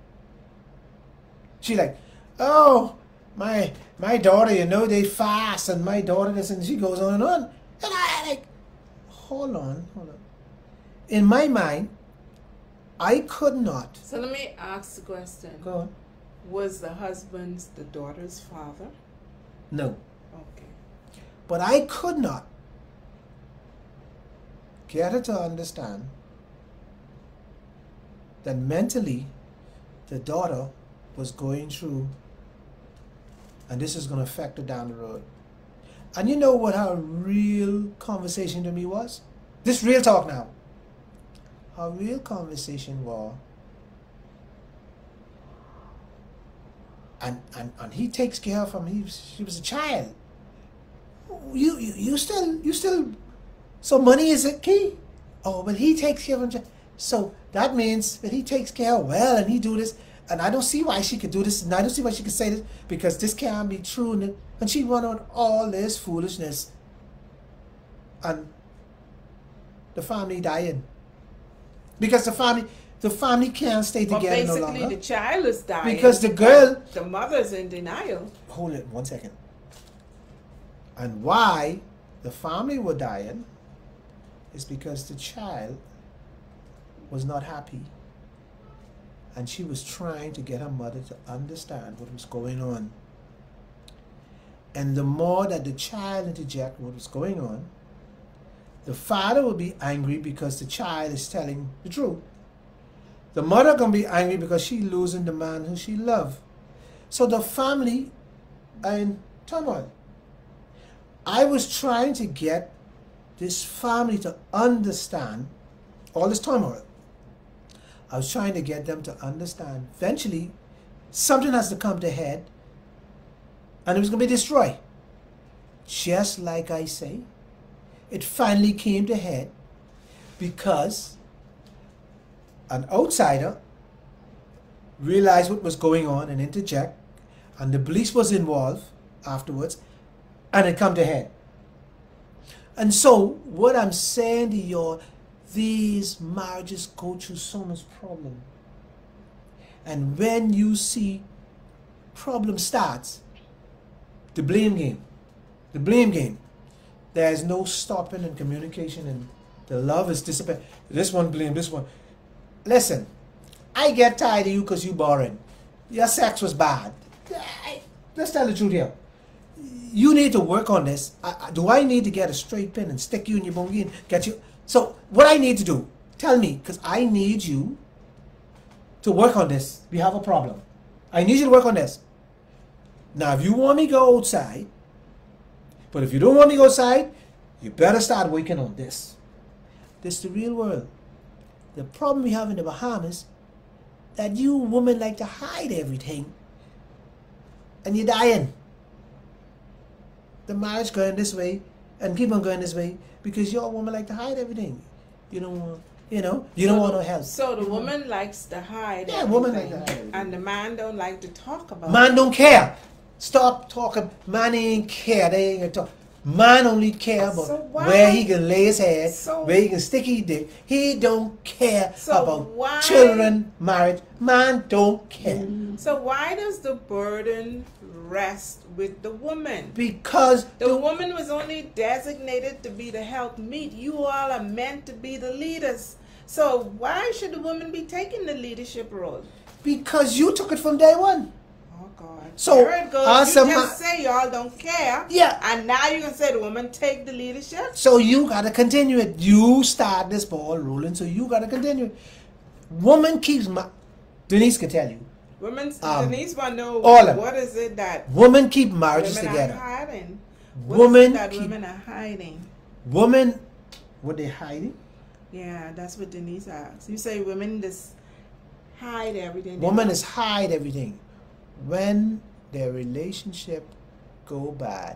She oh, my daughter, they fast, and my daughter this, and she goes on and on. And I hold on. In my mind, I could not. So let me ask the question. Go on. Was the husband the daughter's father? No. Okay. But I could not get her to understand that mentally the daughter was going through, and this is going to affect her down the road. And you know what her real conversation to me was? This real talk now. Her real conversation was, and he takes care of him. She was a child. You still. So money is a key. Oh, but he takes care of him. So that means that he takes care of well, and he do this. And I don't see why she could do this, and I don't see why she could say this, because this can't be true. And she run on all this foolishness, and the family dying because the family can't stay But together no basically, longer. the child is dying Because the girl. the mother's in denial. Hold it 1 second. And why the family were dying is because the child was not happy, and she was trying to get her mother to understand what was going on. And the more that the child interjected what was going on, The father will be angry because the child is telling the truth. The mother gonna be angry because she losing the man who she love. So the family are in turmoil. I was trying to get this family to understand all this turmoil. I was trying to get them to understand. Eventually, something has to come to head, and it was going to be destroyed. Just like I say, it finally came to head because an outsider realized what was going on and interject, and the police was involved afterwards, and it come to head. And so, what I'm saying to y'all, these marriages go through so much problem. And when you see problem starts, the blame game. The blame game. There's no stopping in communication, and the love is dissipated. This one blame, this one. Listen, I get tired of you because you boring. Your sex was bad. Let's tell the truth here. You need to work on this. Do I need to get a straight pin and stick you in your bungie and get you? So what I need to do, tell me, because I need you to work on this. We have a problem. I need you to work on this. Now, if you want me to go outside, but if you don't want me to go outside, you better start working on this. This is the real world. The problem we have in the Bahamas, that you women like to hide everything, and you're dying. The marriage going this way and keep on going this way because your woman like to hide everything. You don't want, you don't want no help. So the woman likes to hide. Yeah, everything, woman like to hide everything. and the man don't like to talk about. Man don't care. Stop talking. Man ain't care. They ain't gonna talk. Man only care about So why- where he can lay his head, So- where he can stick his dick. He don't care So about why- children, marriage. Man don't care. So why does the burden rest with the woman? Because The woman was only designated to be the helpmeet. You all are meant to be the leaders. So why should the woman be taking the leadership role? because you took it from day one. Oh God! So, there it goes. as You a just say y'all don't care. Yeah. And now you can say the woman take the leadership. So you gotta continue it. You start this ball rolling, so you gotta continue it. Woman keeps Denise can tell you. Women, Denise want to know all of what is it that Women keep marriages women together. are hiding. What is Women it that keep- women are hiding? Women, what they hiding? Yeah, that's what Denise asked. You say women just hide everything. They Women don't- is hide everything. When their relationship go bad,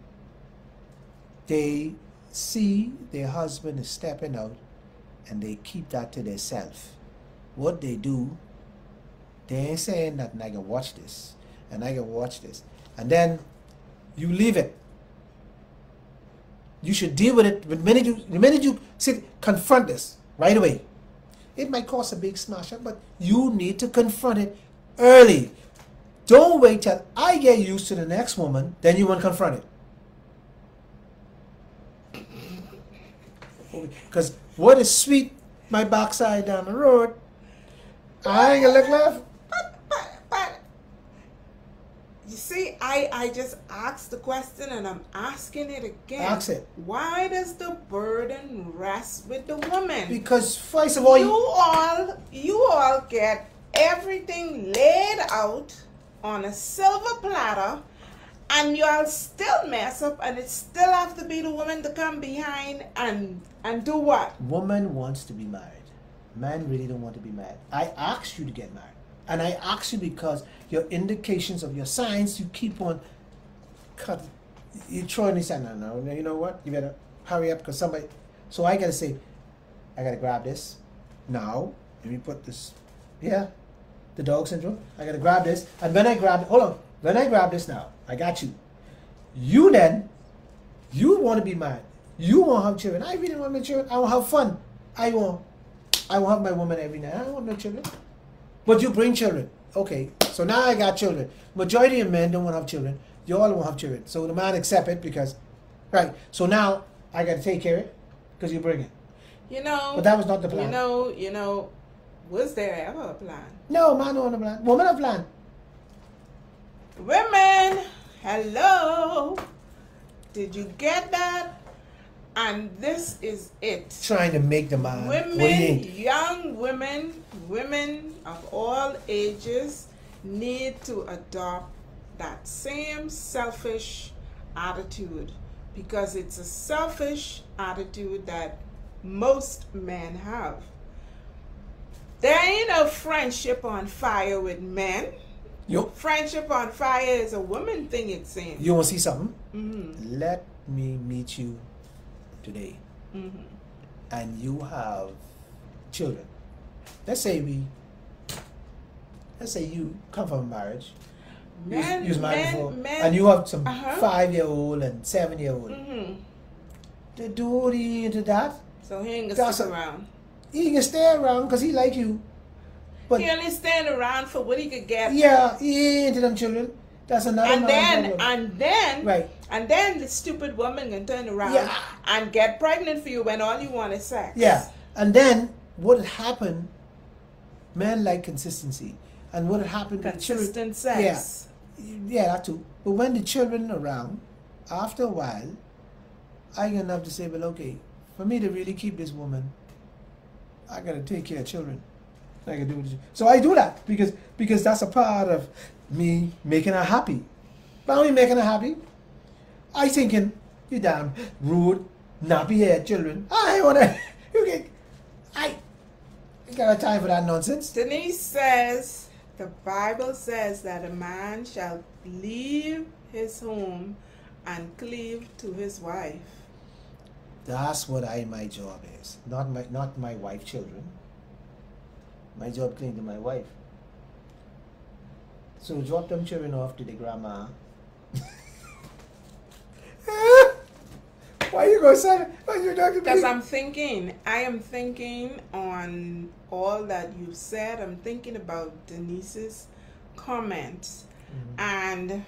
they see their husband is stepping out and they keep that to themselves. What they do, they ain't saying nothing. I can watch this and I can watch this. And then you leave it. You should deal with it the minute you sit, confront this right away. It might cause a big smash up, but you need to confront it early. Don't wait till I get used to the next woman, then you want to confront it. Because what is sweet, my backside down the road, I ain't gonna look left. But you see, I just asked the question and I'm asking it again. Ask it. Why does the burden rest with the woman? Because first of all, you all get everything laid out on a silver platter, and y'all still mess up, and it still have to be the woman to come behind and do what? woman wants to be married. Man really don't want to be married. I asked you to get married. And I asked you because your indications of your signs, you keep on cut. You're throwing this and no, you know what? You better hurry up because somebody. So I gotta say, I gotta grab this. Now, let me put this. Yeah, the dog syndrome. I gotta grab this. And when I grab, hold on. When I grab this now, I got you. You want to be married. You want to have children. I really want my children. I want to have fun. I want have my woman every night. I don't want no children. But you bring children. Okay, so now I got children. Majority of men don't want to have children. You all want to have children. So the man accept it because, right. So now I got to take care of it because you bring it. You know. But that was not the plan. You know, was there ever a plan? No, man don't want a plan. Woman a plan. Women, hello. Did you get that? And this is it. Trying to make the man what he Women, ain't. young women of all ages need to adopt that same selfish attitude, because it's a selfish attitude that most men have. There ain't no friendship on fire with men. Yo, Friendship on fire is a woman thing, it seems. you want to see something? Mm-hmm. Let me meet you today. Mm-hmm. And you have children. Let's say you come from a marriage. Men, you was married before, men, and you have some uh-huh. 5-year-old and 7-year-old. Mm-hmm. The dude he into that. So he ain't gonna That's stick a- around. He can stay around because he like you. But He only stand around for what he could get. yeah, he ain't into them children. That's another And man's then, Right. and then the stupid woman can turn around Yeah. and get pregnant for you when all you want is sex. Yeah. And then what had happened, men like consistency. And what had happened with children. Consistent sex. Yeah, that too. But when the children around, after a while, I get enough to say, well, okay, for me to really keep this woman, I gotta take care of children. I can do it. So I do that because that's a part of me making her happy. Not only making her happy, I thinking, you damn rude, nappy haired children. I wanna I ain't got time for that nonsense. Denise says, the Bible says that a man shall leave his home and cleave to his wife. That's what my job is. Not my wife, children. My job clean to my wife. So drop them children off to the grandma. Why you gonna say that? Why you talking Because about? I am thinking on all that you said. I'm thinking about Denise's comments. And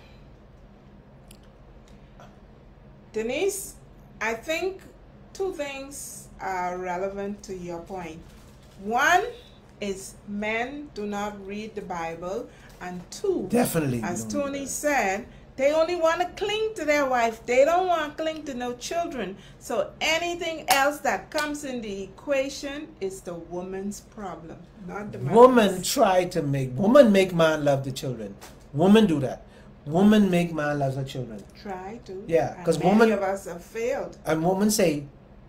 Denise, I think two things are relevant to your point. One is men do not read the Bible, and two, Definitely. as don't do Tony that. said, they only want to cling to their wife. They don't want to cling to no children. So anything else that comes in the equation is the woman's problem, not the man's. Woman make man love the children. Woman do that. Woman make man love her children. Try to. Yeah, And 'cause many woman- of us have failed. And woman say,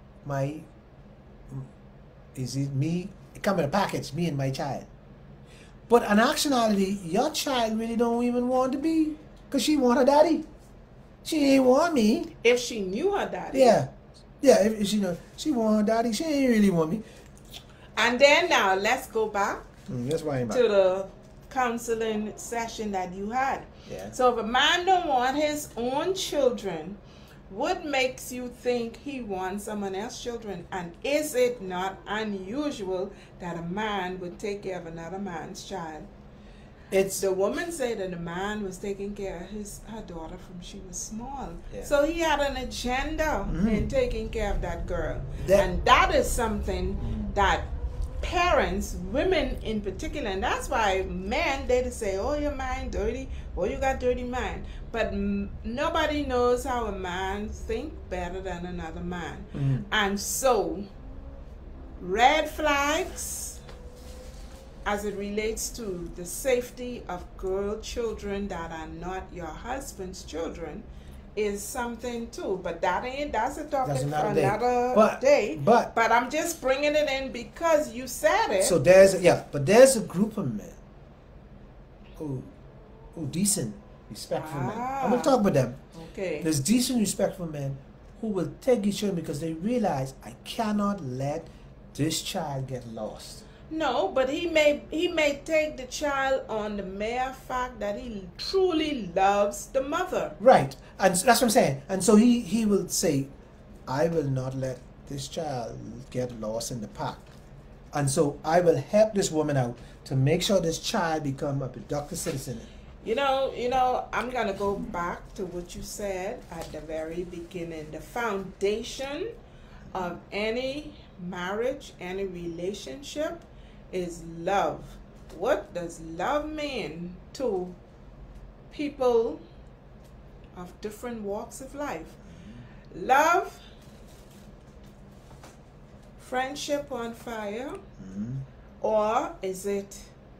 is it me? It come in a package, me and my child. But in actuality, your child really don't even want to be, because she want her daddy. She ain't want me. If she knew her daddy. Yeah. Yeah, if she know, she want her daddy, she ain't really want me. And then now let's go back That's why I'm to the counseling session that you had. Yeah. So if a man don't want his own children, what makes you think he wants someone else's children? And is it not unusual that a man would take care of another man's child? It's The woman said that the man was taking care of her daughter from she was small. Yeah. So he had an agenda in taking care of that girl. That- And that is something that parents, women in particular, and that's why men, they just say, oh, your mind dirty, oh, you got dirty mind. But nobody knows how a man think better than another man. And so, red flags as it relates to the safety of girl children that are not your husband's children is something too. But that's a topic That's for another day. another day. But I'm just bringing it in because you said it. so there's a group of men who decent, respectful men. I'm gonna talk about them. Okay. There's decent, respectful men who will take each other because they realize I cannot let this child get lost. No, but he may take the child on the mere fact that he truly loves the mother. Right, and so that's what I'm saying. And so he will say, I will not let this child get lost in the pack. And so I will help this woman out to make sure this child become a productive citizen. You know, I'm going to go back to what you said at the very beginning. The foundation of any marriage, any relationship is love. What does love mean to people of different walks of life? Love friendship on fire, Mm-hmm. or is it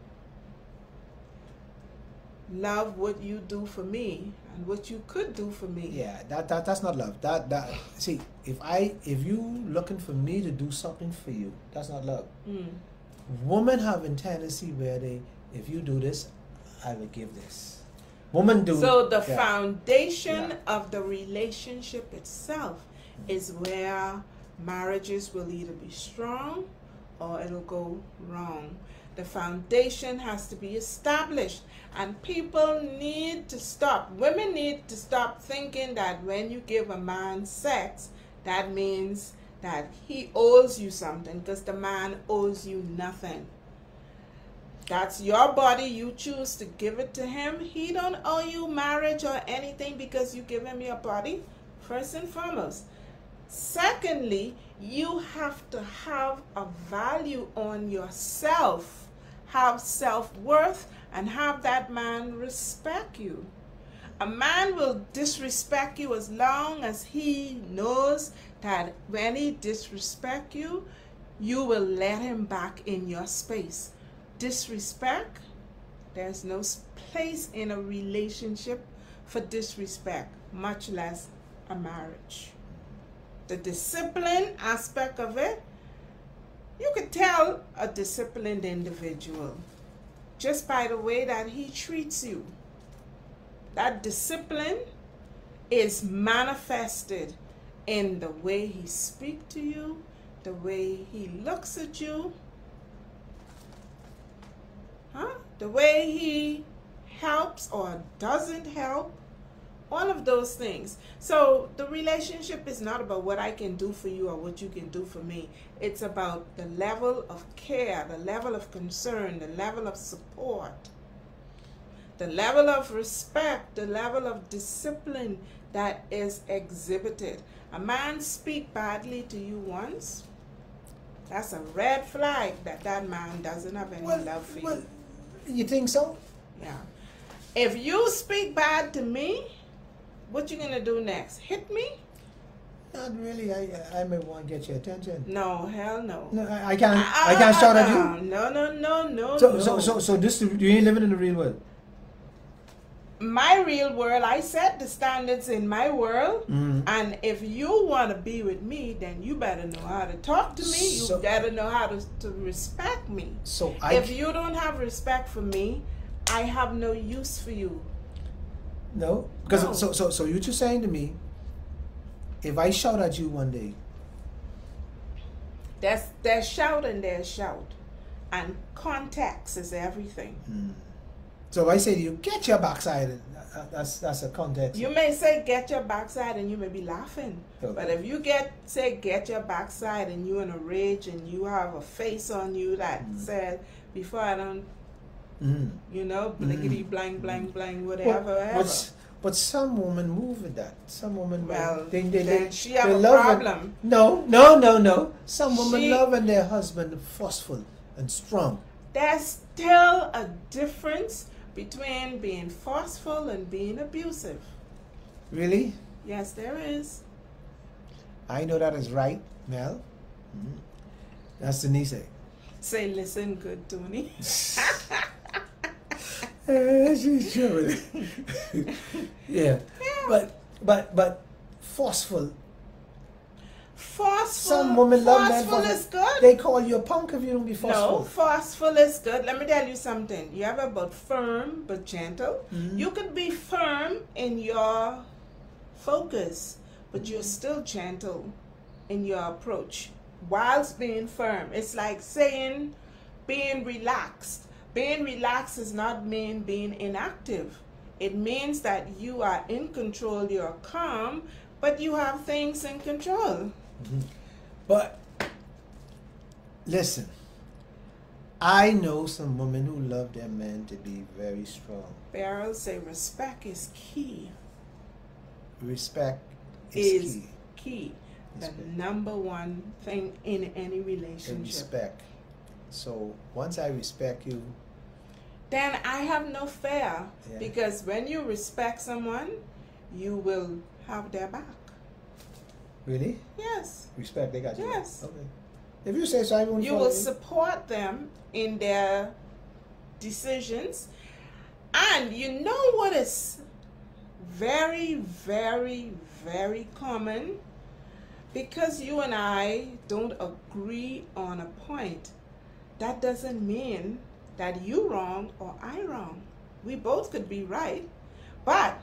love what you do for me and what you could do for me? Yeah, that's not love. That see, if you looking for me to do something for you, that's not love. Mm. Women have a tendency where they, if you do this, I will give this. Women do. So the yeah. foundation Yeah. of the relationship itself is where marriages will either be strong or it'll go wrong. The foundation has to be established, and people need to stop. Women need to stop thinking that when you give a man sex, that means that he owes you something, because the man owes you nothing. That's your body. You choose to give it to him. He don't owe you marriage or anything because you give him your body, first and foremost. Secondly, you have to have a value on yourself, have self-worth, and have that man respect you. A man will disrespect you as long as he knows that when he disrespect you, you will let him back in your space. Disrespect, there's no place in a relationship for disrespect, much less a marriage. The discipline aspect of it, you could tell a disciplined individual just by the way that he treats you. That discipline is manifested in the way he speaks to you, the way he looks at you, the way he helps or doesn't help, all of those things. So the relationship is not about what I can do for you or what you can do for me. It's about the level of care, the level of concern, the level of support, the level of respect, the level of discipline that is exhibited. A man speak badly to you once, that's a red flag that that man doesn't have any love for you. You think so? Yeah. If you speak bad to me, what you gonna do next? Hit me? Not really. I may want to get your attention. No, hell no. No, I can't shout at you. No. So this, you ain't living in the real world. My real world, I set the standards in my world, and if you want to be with me, then you better know how to talk to me. You better know how to respect me. So if you don't have respect for me, I have no use for you. No, because so you're just saying to me, if I shout at you one day, there's shout and there's shout, and context is everything. So if I say to you, get your backside, that's a context. You may say get your backside and you may be laughing. Okay. But if you say get your backside and you're in a rage and you have a face on you that said, before I don't, blinkety blank blank blank, whatever. But some women move with that. Some women, then she have a love problem. No. Some women love when their husband forceful and strong. There's still a difference between being forceful and being abusive. Really? Yes, there is. I know that is right, Mel. That's Denise. Say, listen good, Tony. She's sure. Yeah. But forceful. Some women love that. Forceful is good. They call you a punk if you don't be forceful. No, forceful is good. Let me tell you something. You have about firm but gentle. You could be firm in your focus, but you're still gentle in your approach whilst being firm. It's like saying being relaxed. Being relaxed does not mean being inactive. It means that you are in control, you're calm, but you have things in control. But listen, I know some women who love their men to be very strong. Beryl say respect is key. Respect is key. The number one thing in any relationship. Respect. So once I respect you, then I have no fear, because when you respect someone, you will have their back. Really? Yes. Respect, they got you. Yes. Okay. If you say so, I won't You follow will you. support them in their decisions. And you know what is very, very, very common? Because you and I don't agree on a point, that doesn't mean that you wrong or I wrong. We both could be right. But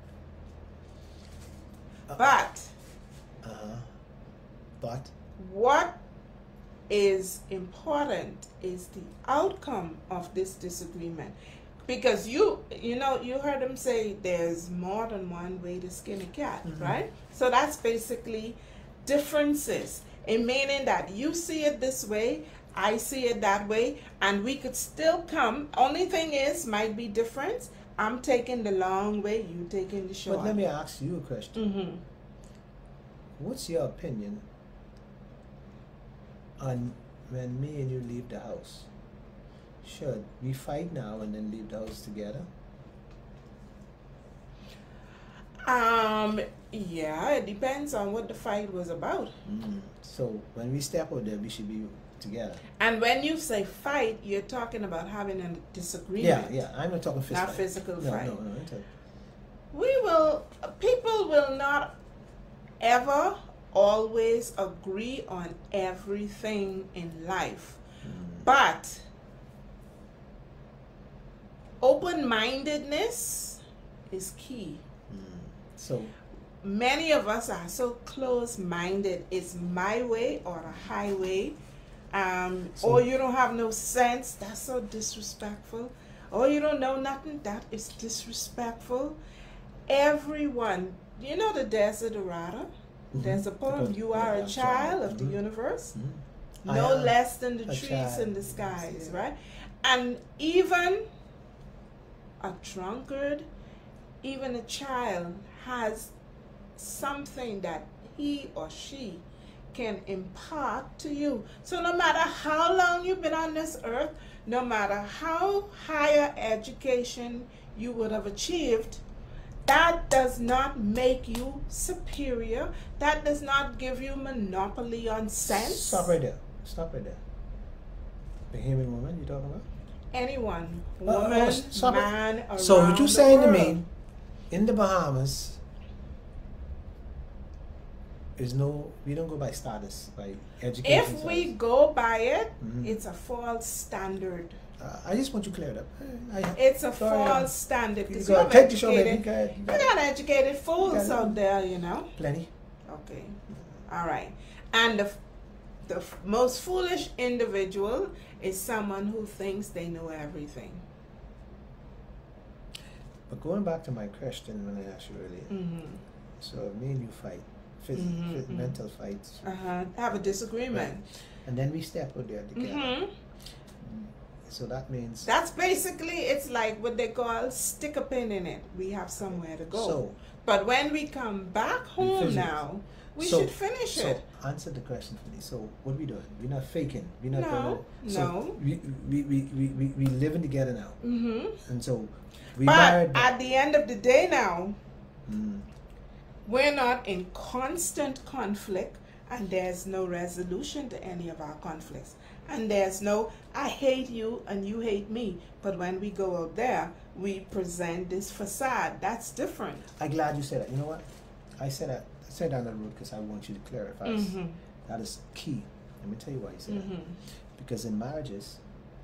But what is important is the outcome of this disagreement. Because you know, you heard him say there's more than one way to skin a cat, right? So that's basically differences, in meaning that you see it this way, I see it that way, and we could still come. Only thing is, might be difference. I'm taking the long way, you taking the short. But let me ask you a question. What's your opinion on when me and you leave the house? Should we fight now and then leave the house together? Yeah, it depends on what the fight was about. So when we step out there, we should be together. And when you say fight, you're talking about having a disagreement. Yeah, I'm not talking physical. Not physical No, fight. No. People will not ever always agree on everything in life. But open-mindedness is key. So Many of us are so close-minded. It's my way or a highway. Or you don't have no sense. That's so disrespectful. Or you don't know nothing. That is disrespectful. Everyone, you know the Desiderata? There's a poem, you are a child of the universe. No less than the trees and the skies, right? And even a drunkard, even a child has something that he or she can impart to you. So no matter how long you've been on this earth, no matter how higher education you would have achieved, that does not make you superior. That does not give you monopoly on sense. Stop right there. Stop right there. The human woman you talking about? Anyone, woman, man, around so what you saying the to world. me, in the Bahamas, we don't go by status, by education. If we go by it, it's a false standard. I just want you cleared up. It's a false standard. You Because gotta take the show, baby. you got educated fools out there, you know. Plenty. Okay. All right. And the most foolish individual is someone who thinks they know everything. But going back to my question when I asked you earlier, so me and you fight, mental fights, Have a disagreement. right. And then we step out there together. So that means That's basically, it's like what they call stick a pin in it. We have somewhere to go. So but when we come back home finish it. now, we should finish it. So answer the question for me. So what are we doing? We're not faking. We're not No, going. So no. we living together now. And so we But married. at the end of the day now, we're not in constant conflict, and there's no resolution to any of our conflicts. And there's no, I hate you and you hate me. But when we go out there, we present this facade. That's different. I'm glad you said that. You know what? I said that down the road because I want you to clarify. That is key. Let me tell you why you said that. Because in marriages,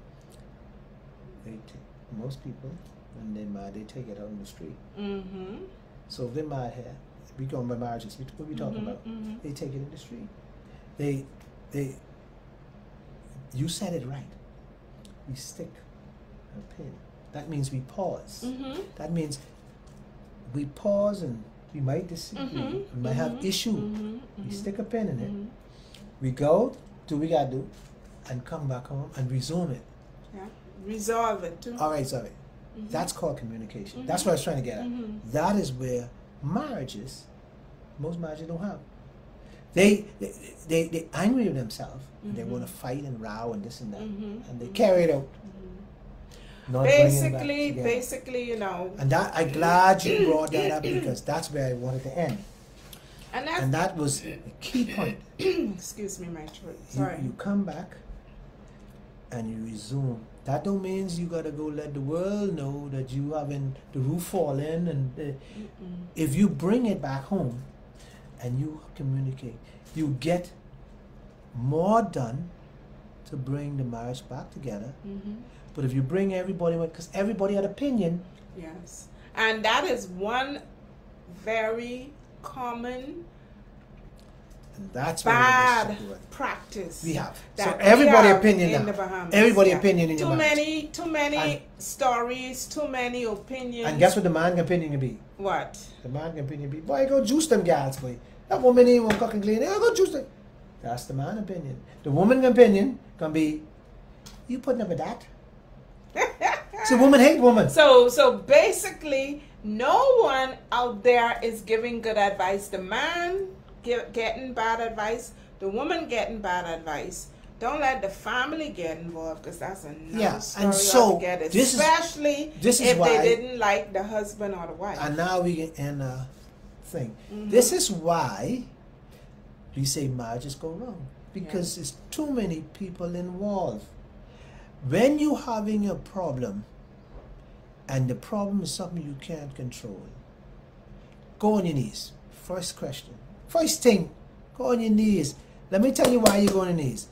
most people, when they're married, they take it out in the street. So if they're married here, we go by marriages. What are we talking about? They take it in the street. They. You said it right. We stick a pin. That means we pause. That means we pause and we might disagree. We might have issue. We stick a pin in it. We go, do what we gotta do, and come back home and resume it. Yeah. Resolve it too. All right, sorry. That's called communication. That's what I was trying to get at. That is where marriages, most marriages don't have. They angry with themselves. They want to fight and row and this and that, and they carry it out. Not Basically, you know. And that I'm glad you brought that up because that's where I wanted to end. And that was the key point. excuse me, my throat. Sorry. You come back and you resume. That don't means you gotta go let the world know that you having the roof fall in, and if you bring it back home and you communicate, you get more done to bring the marriage back together. But if you bring everybody, because everybody had opinion. Yes, and that is one very common And that's bad practice we have. So that everybody we have opinion in now. the Bahamas. Everybody Yeah. opinion in your Too marriage. many And- stories, too many opinions. And guess what the man opinion can be? What? The man opinion be, boy, go juice them gals, boy. That woman ain't want cook and clean. Yeah, go juice them. That's the man opinion. The woman opinion can be, you putting up with that? See, woman hate woman. So basically, no one out there is giving good advice. The man getting bad advice, the woman getting bad advice. Don't let the family get involved, because that's another story and so altogether. Especially this is if why, they didn't like the husband or the wife. And now we can end a thing. This is why we say marriages go wrong, because there's too many people involved. When you having a problem, and the problem is something you can't control, go on your knees. First question. First thing, go on your knees. Let me tell you why you go on your knees.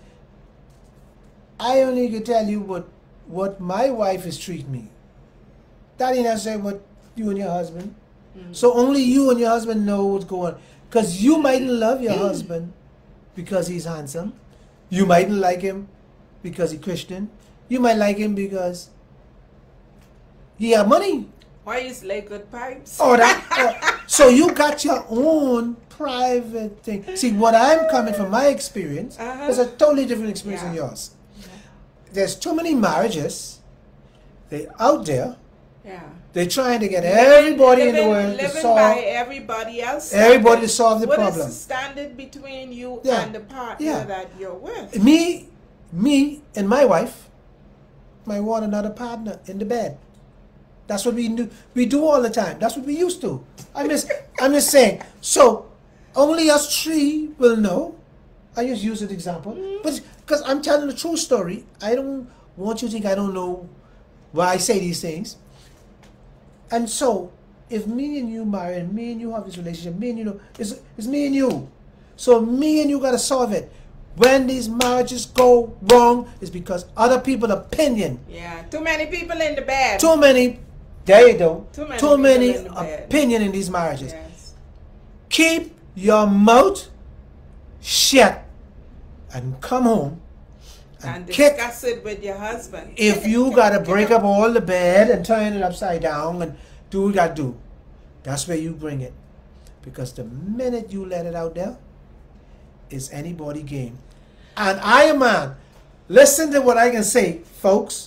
I only can tell you what my wife is treating me. That ain't necessarily what you and your husband. So only you and your husband know what's going on. Because you mightn't love your husband because he's handsome. You mightn't like him because he's Christian. You might like him because he have money. Why you slay good pipes? Oh, that. So you got your own private thing. See, what I'm coming from, my experience, is a totally different experience than yours. There's too many marriages. They out there. Yeah. They're trying to get everybody in the world to living solve. by everybody else. Everybody to solve the what problem. What is the standard between you Yeah. and the partner Yeah. that you're with? Me and my wife might want another partner in the bed. That's what we do. We do all the time. That's what we used to. I'm just saying. So only us three will know. I just use an example, but because I'm telling the true story, I don't want you to think I don't know why I say these things. And so, if me and you marry, and me and you have this relationship, me and you know, it's me and you. So me and you gotta solve it. When these marriages go wrong, it's because other people's opinion. Yeah, too many people in the bed. Too many. There you go. Too many in the bed. opinion in these marriages. Yes. Keep your mouth shut and come home And kick. discuss it with your husband. If you gotta break up all the bed and turn it upside down and do what you gotta do, that's where you bring it. Because the minute you let it out there, it's anybody game. And I am man. Listen to what I can say, folks.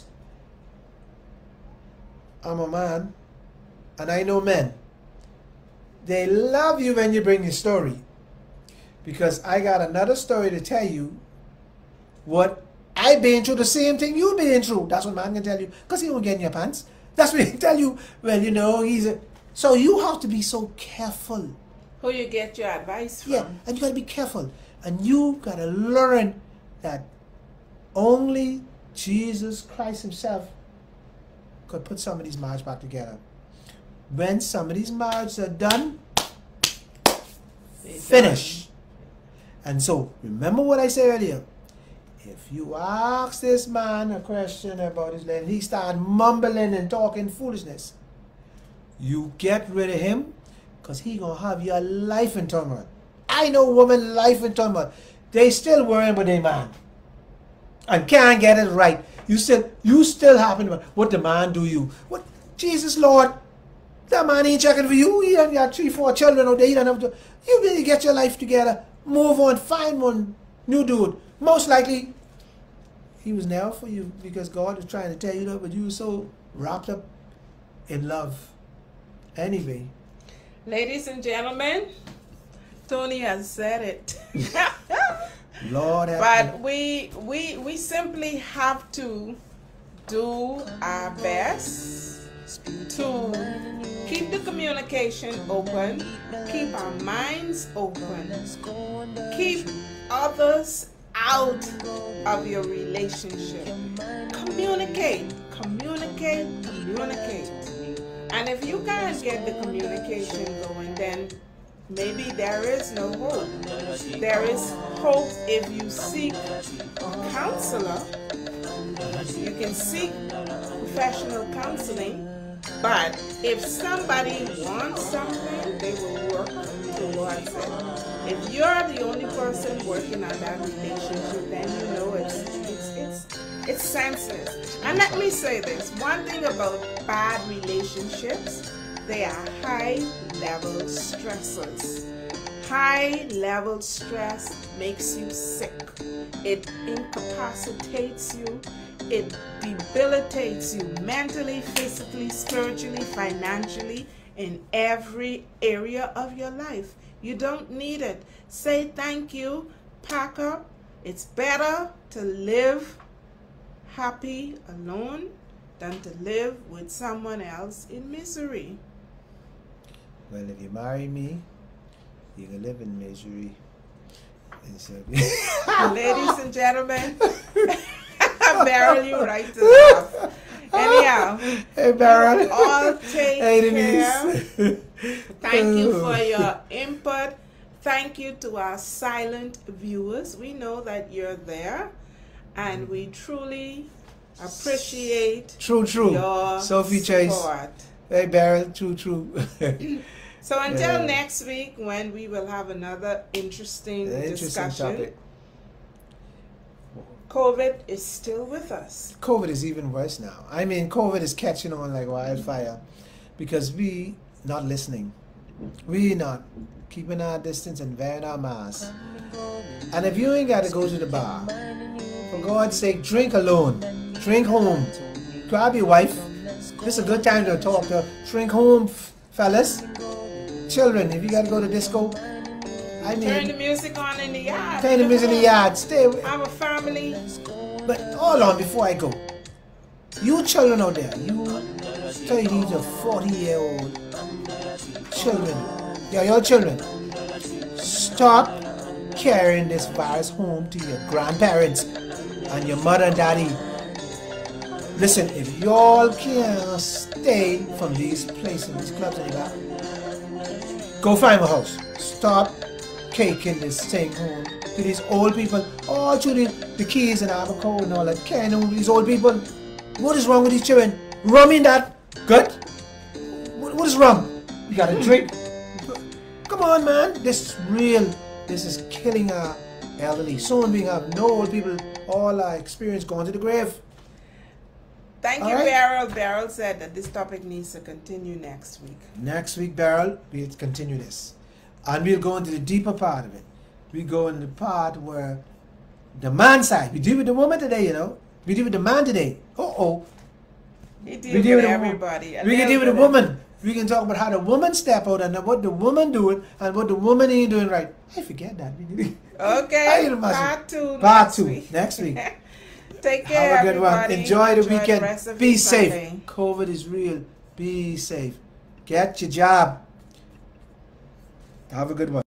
I'm a man, and I know men. They love you when you bring your story. Because I got another story to tell you what I've been through, the same thing you've been through. That's what man can tell you. Because he won't get in your pants. That's what he can tell you. Well, you know, he's a... So you have to be so careful. Who you get your advice from? Yeah, and you got to be careful. And you got to learn that only Jesus Christ himself could put some of these marriages back together. When some of these marriages are done, finish. And so, remember what I said earlier. If you ask this man a question about his land, he start mumbling and talking foolishness, you get rid of him, because he going to have your life in turmoil. I know women life in turmoil. They still worrying about their man. And can't get it right. You still happen to what the man do you. What? Jesus Lord, that man ain't checking for you. He done got 3-4 children out there. He don't have to. You really get your life together. Move on. Find one new dude. Most likely, he was never for you because God was trying to tell you that, but you were so wrapped up in love. Anyway. Ladies and gentlemen, Tony has said it. Lord have But we simply have to do our best to keep the communication open, keep our minds open, keep others out of your relationship. Communicate, communicate, communicate. And if you can't get the communication going, then maybe there is no hope. There is hope if you seek a counselor. You can seek professional counseling, but if somebody wants something, they will work towards it. If you're the only person working on that relationship, then you know it's senseless. And let me say this, one thing about bad relationships, they are high-level stressors. High-level stress makes you sick. It incapacitates you. It debilitates you mentally, physically, spiritually, financially, in every area of your life. You don't need it. Say thank you, pack up. It's better to live happy alone than to live with someone else in misery. Well, if you marry me, you can live in misery. And so Ladies and gentlemen, Beryl, you right to laugh. Anyhow, hey Beryl, you all take hey, care. Thank you for your input. Thank you to our silent viewers. We know that you're there, and we truly appreciate true your Sophie Chase. support. Hey Beryl, true. So until next week, when we will have another interesting discussion. Topic. COVID is still with us. COVID is even worse now. I mean, COVID is catching on like wildfire because we not listening. We not keeping our distance and wearing our masks. And if you ain't got to go to the bar, for God's sake, drink alone. Drink home. Grab your wife. This is a good time to talk to her. Drink home, fellas. Children, if you got to go to disco, I mean, turn the music on in the yard. turn the music in the yard. Stay with. Have a family. But hold on before I go. You children out there, you 30 to 40-year-old children, your children, stop carrying this virus home to your grandparents and your mother and daddy. Listen, if y'all can't stay from these places, these clubs and that, go find a house. Stop taking this thing home to these old people, all through the keys and avocado and all that, carrying home these old people. What is wrong with these children? Rum in that? Good? What is rum? You gotta drink. Come on, man. This is real. This is killing our elderly. Soon we have no old people. All our experience going to the grave. Thank you, Beryl. Beryl said that this topic needs to continue next week. Next week, Beryl, we'll continue this. And we'll go into the deeper part of it. We go in the part where the man side. We deal with the woman today, you know. We deal with the man today. We deal with everybody. We can deal with the woman. We can talk about how the woman step out and what the woman doing and what the woman ain't doing right. I forget that. Okay. Part two. Next week. Take care, have a good everybody. one. Enjoy the weekend. Be safe. Sunday. COVID is real. Be safe. Get your job. Have a good one.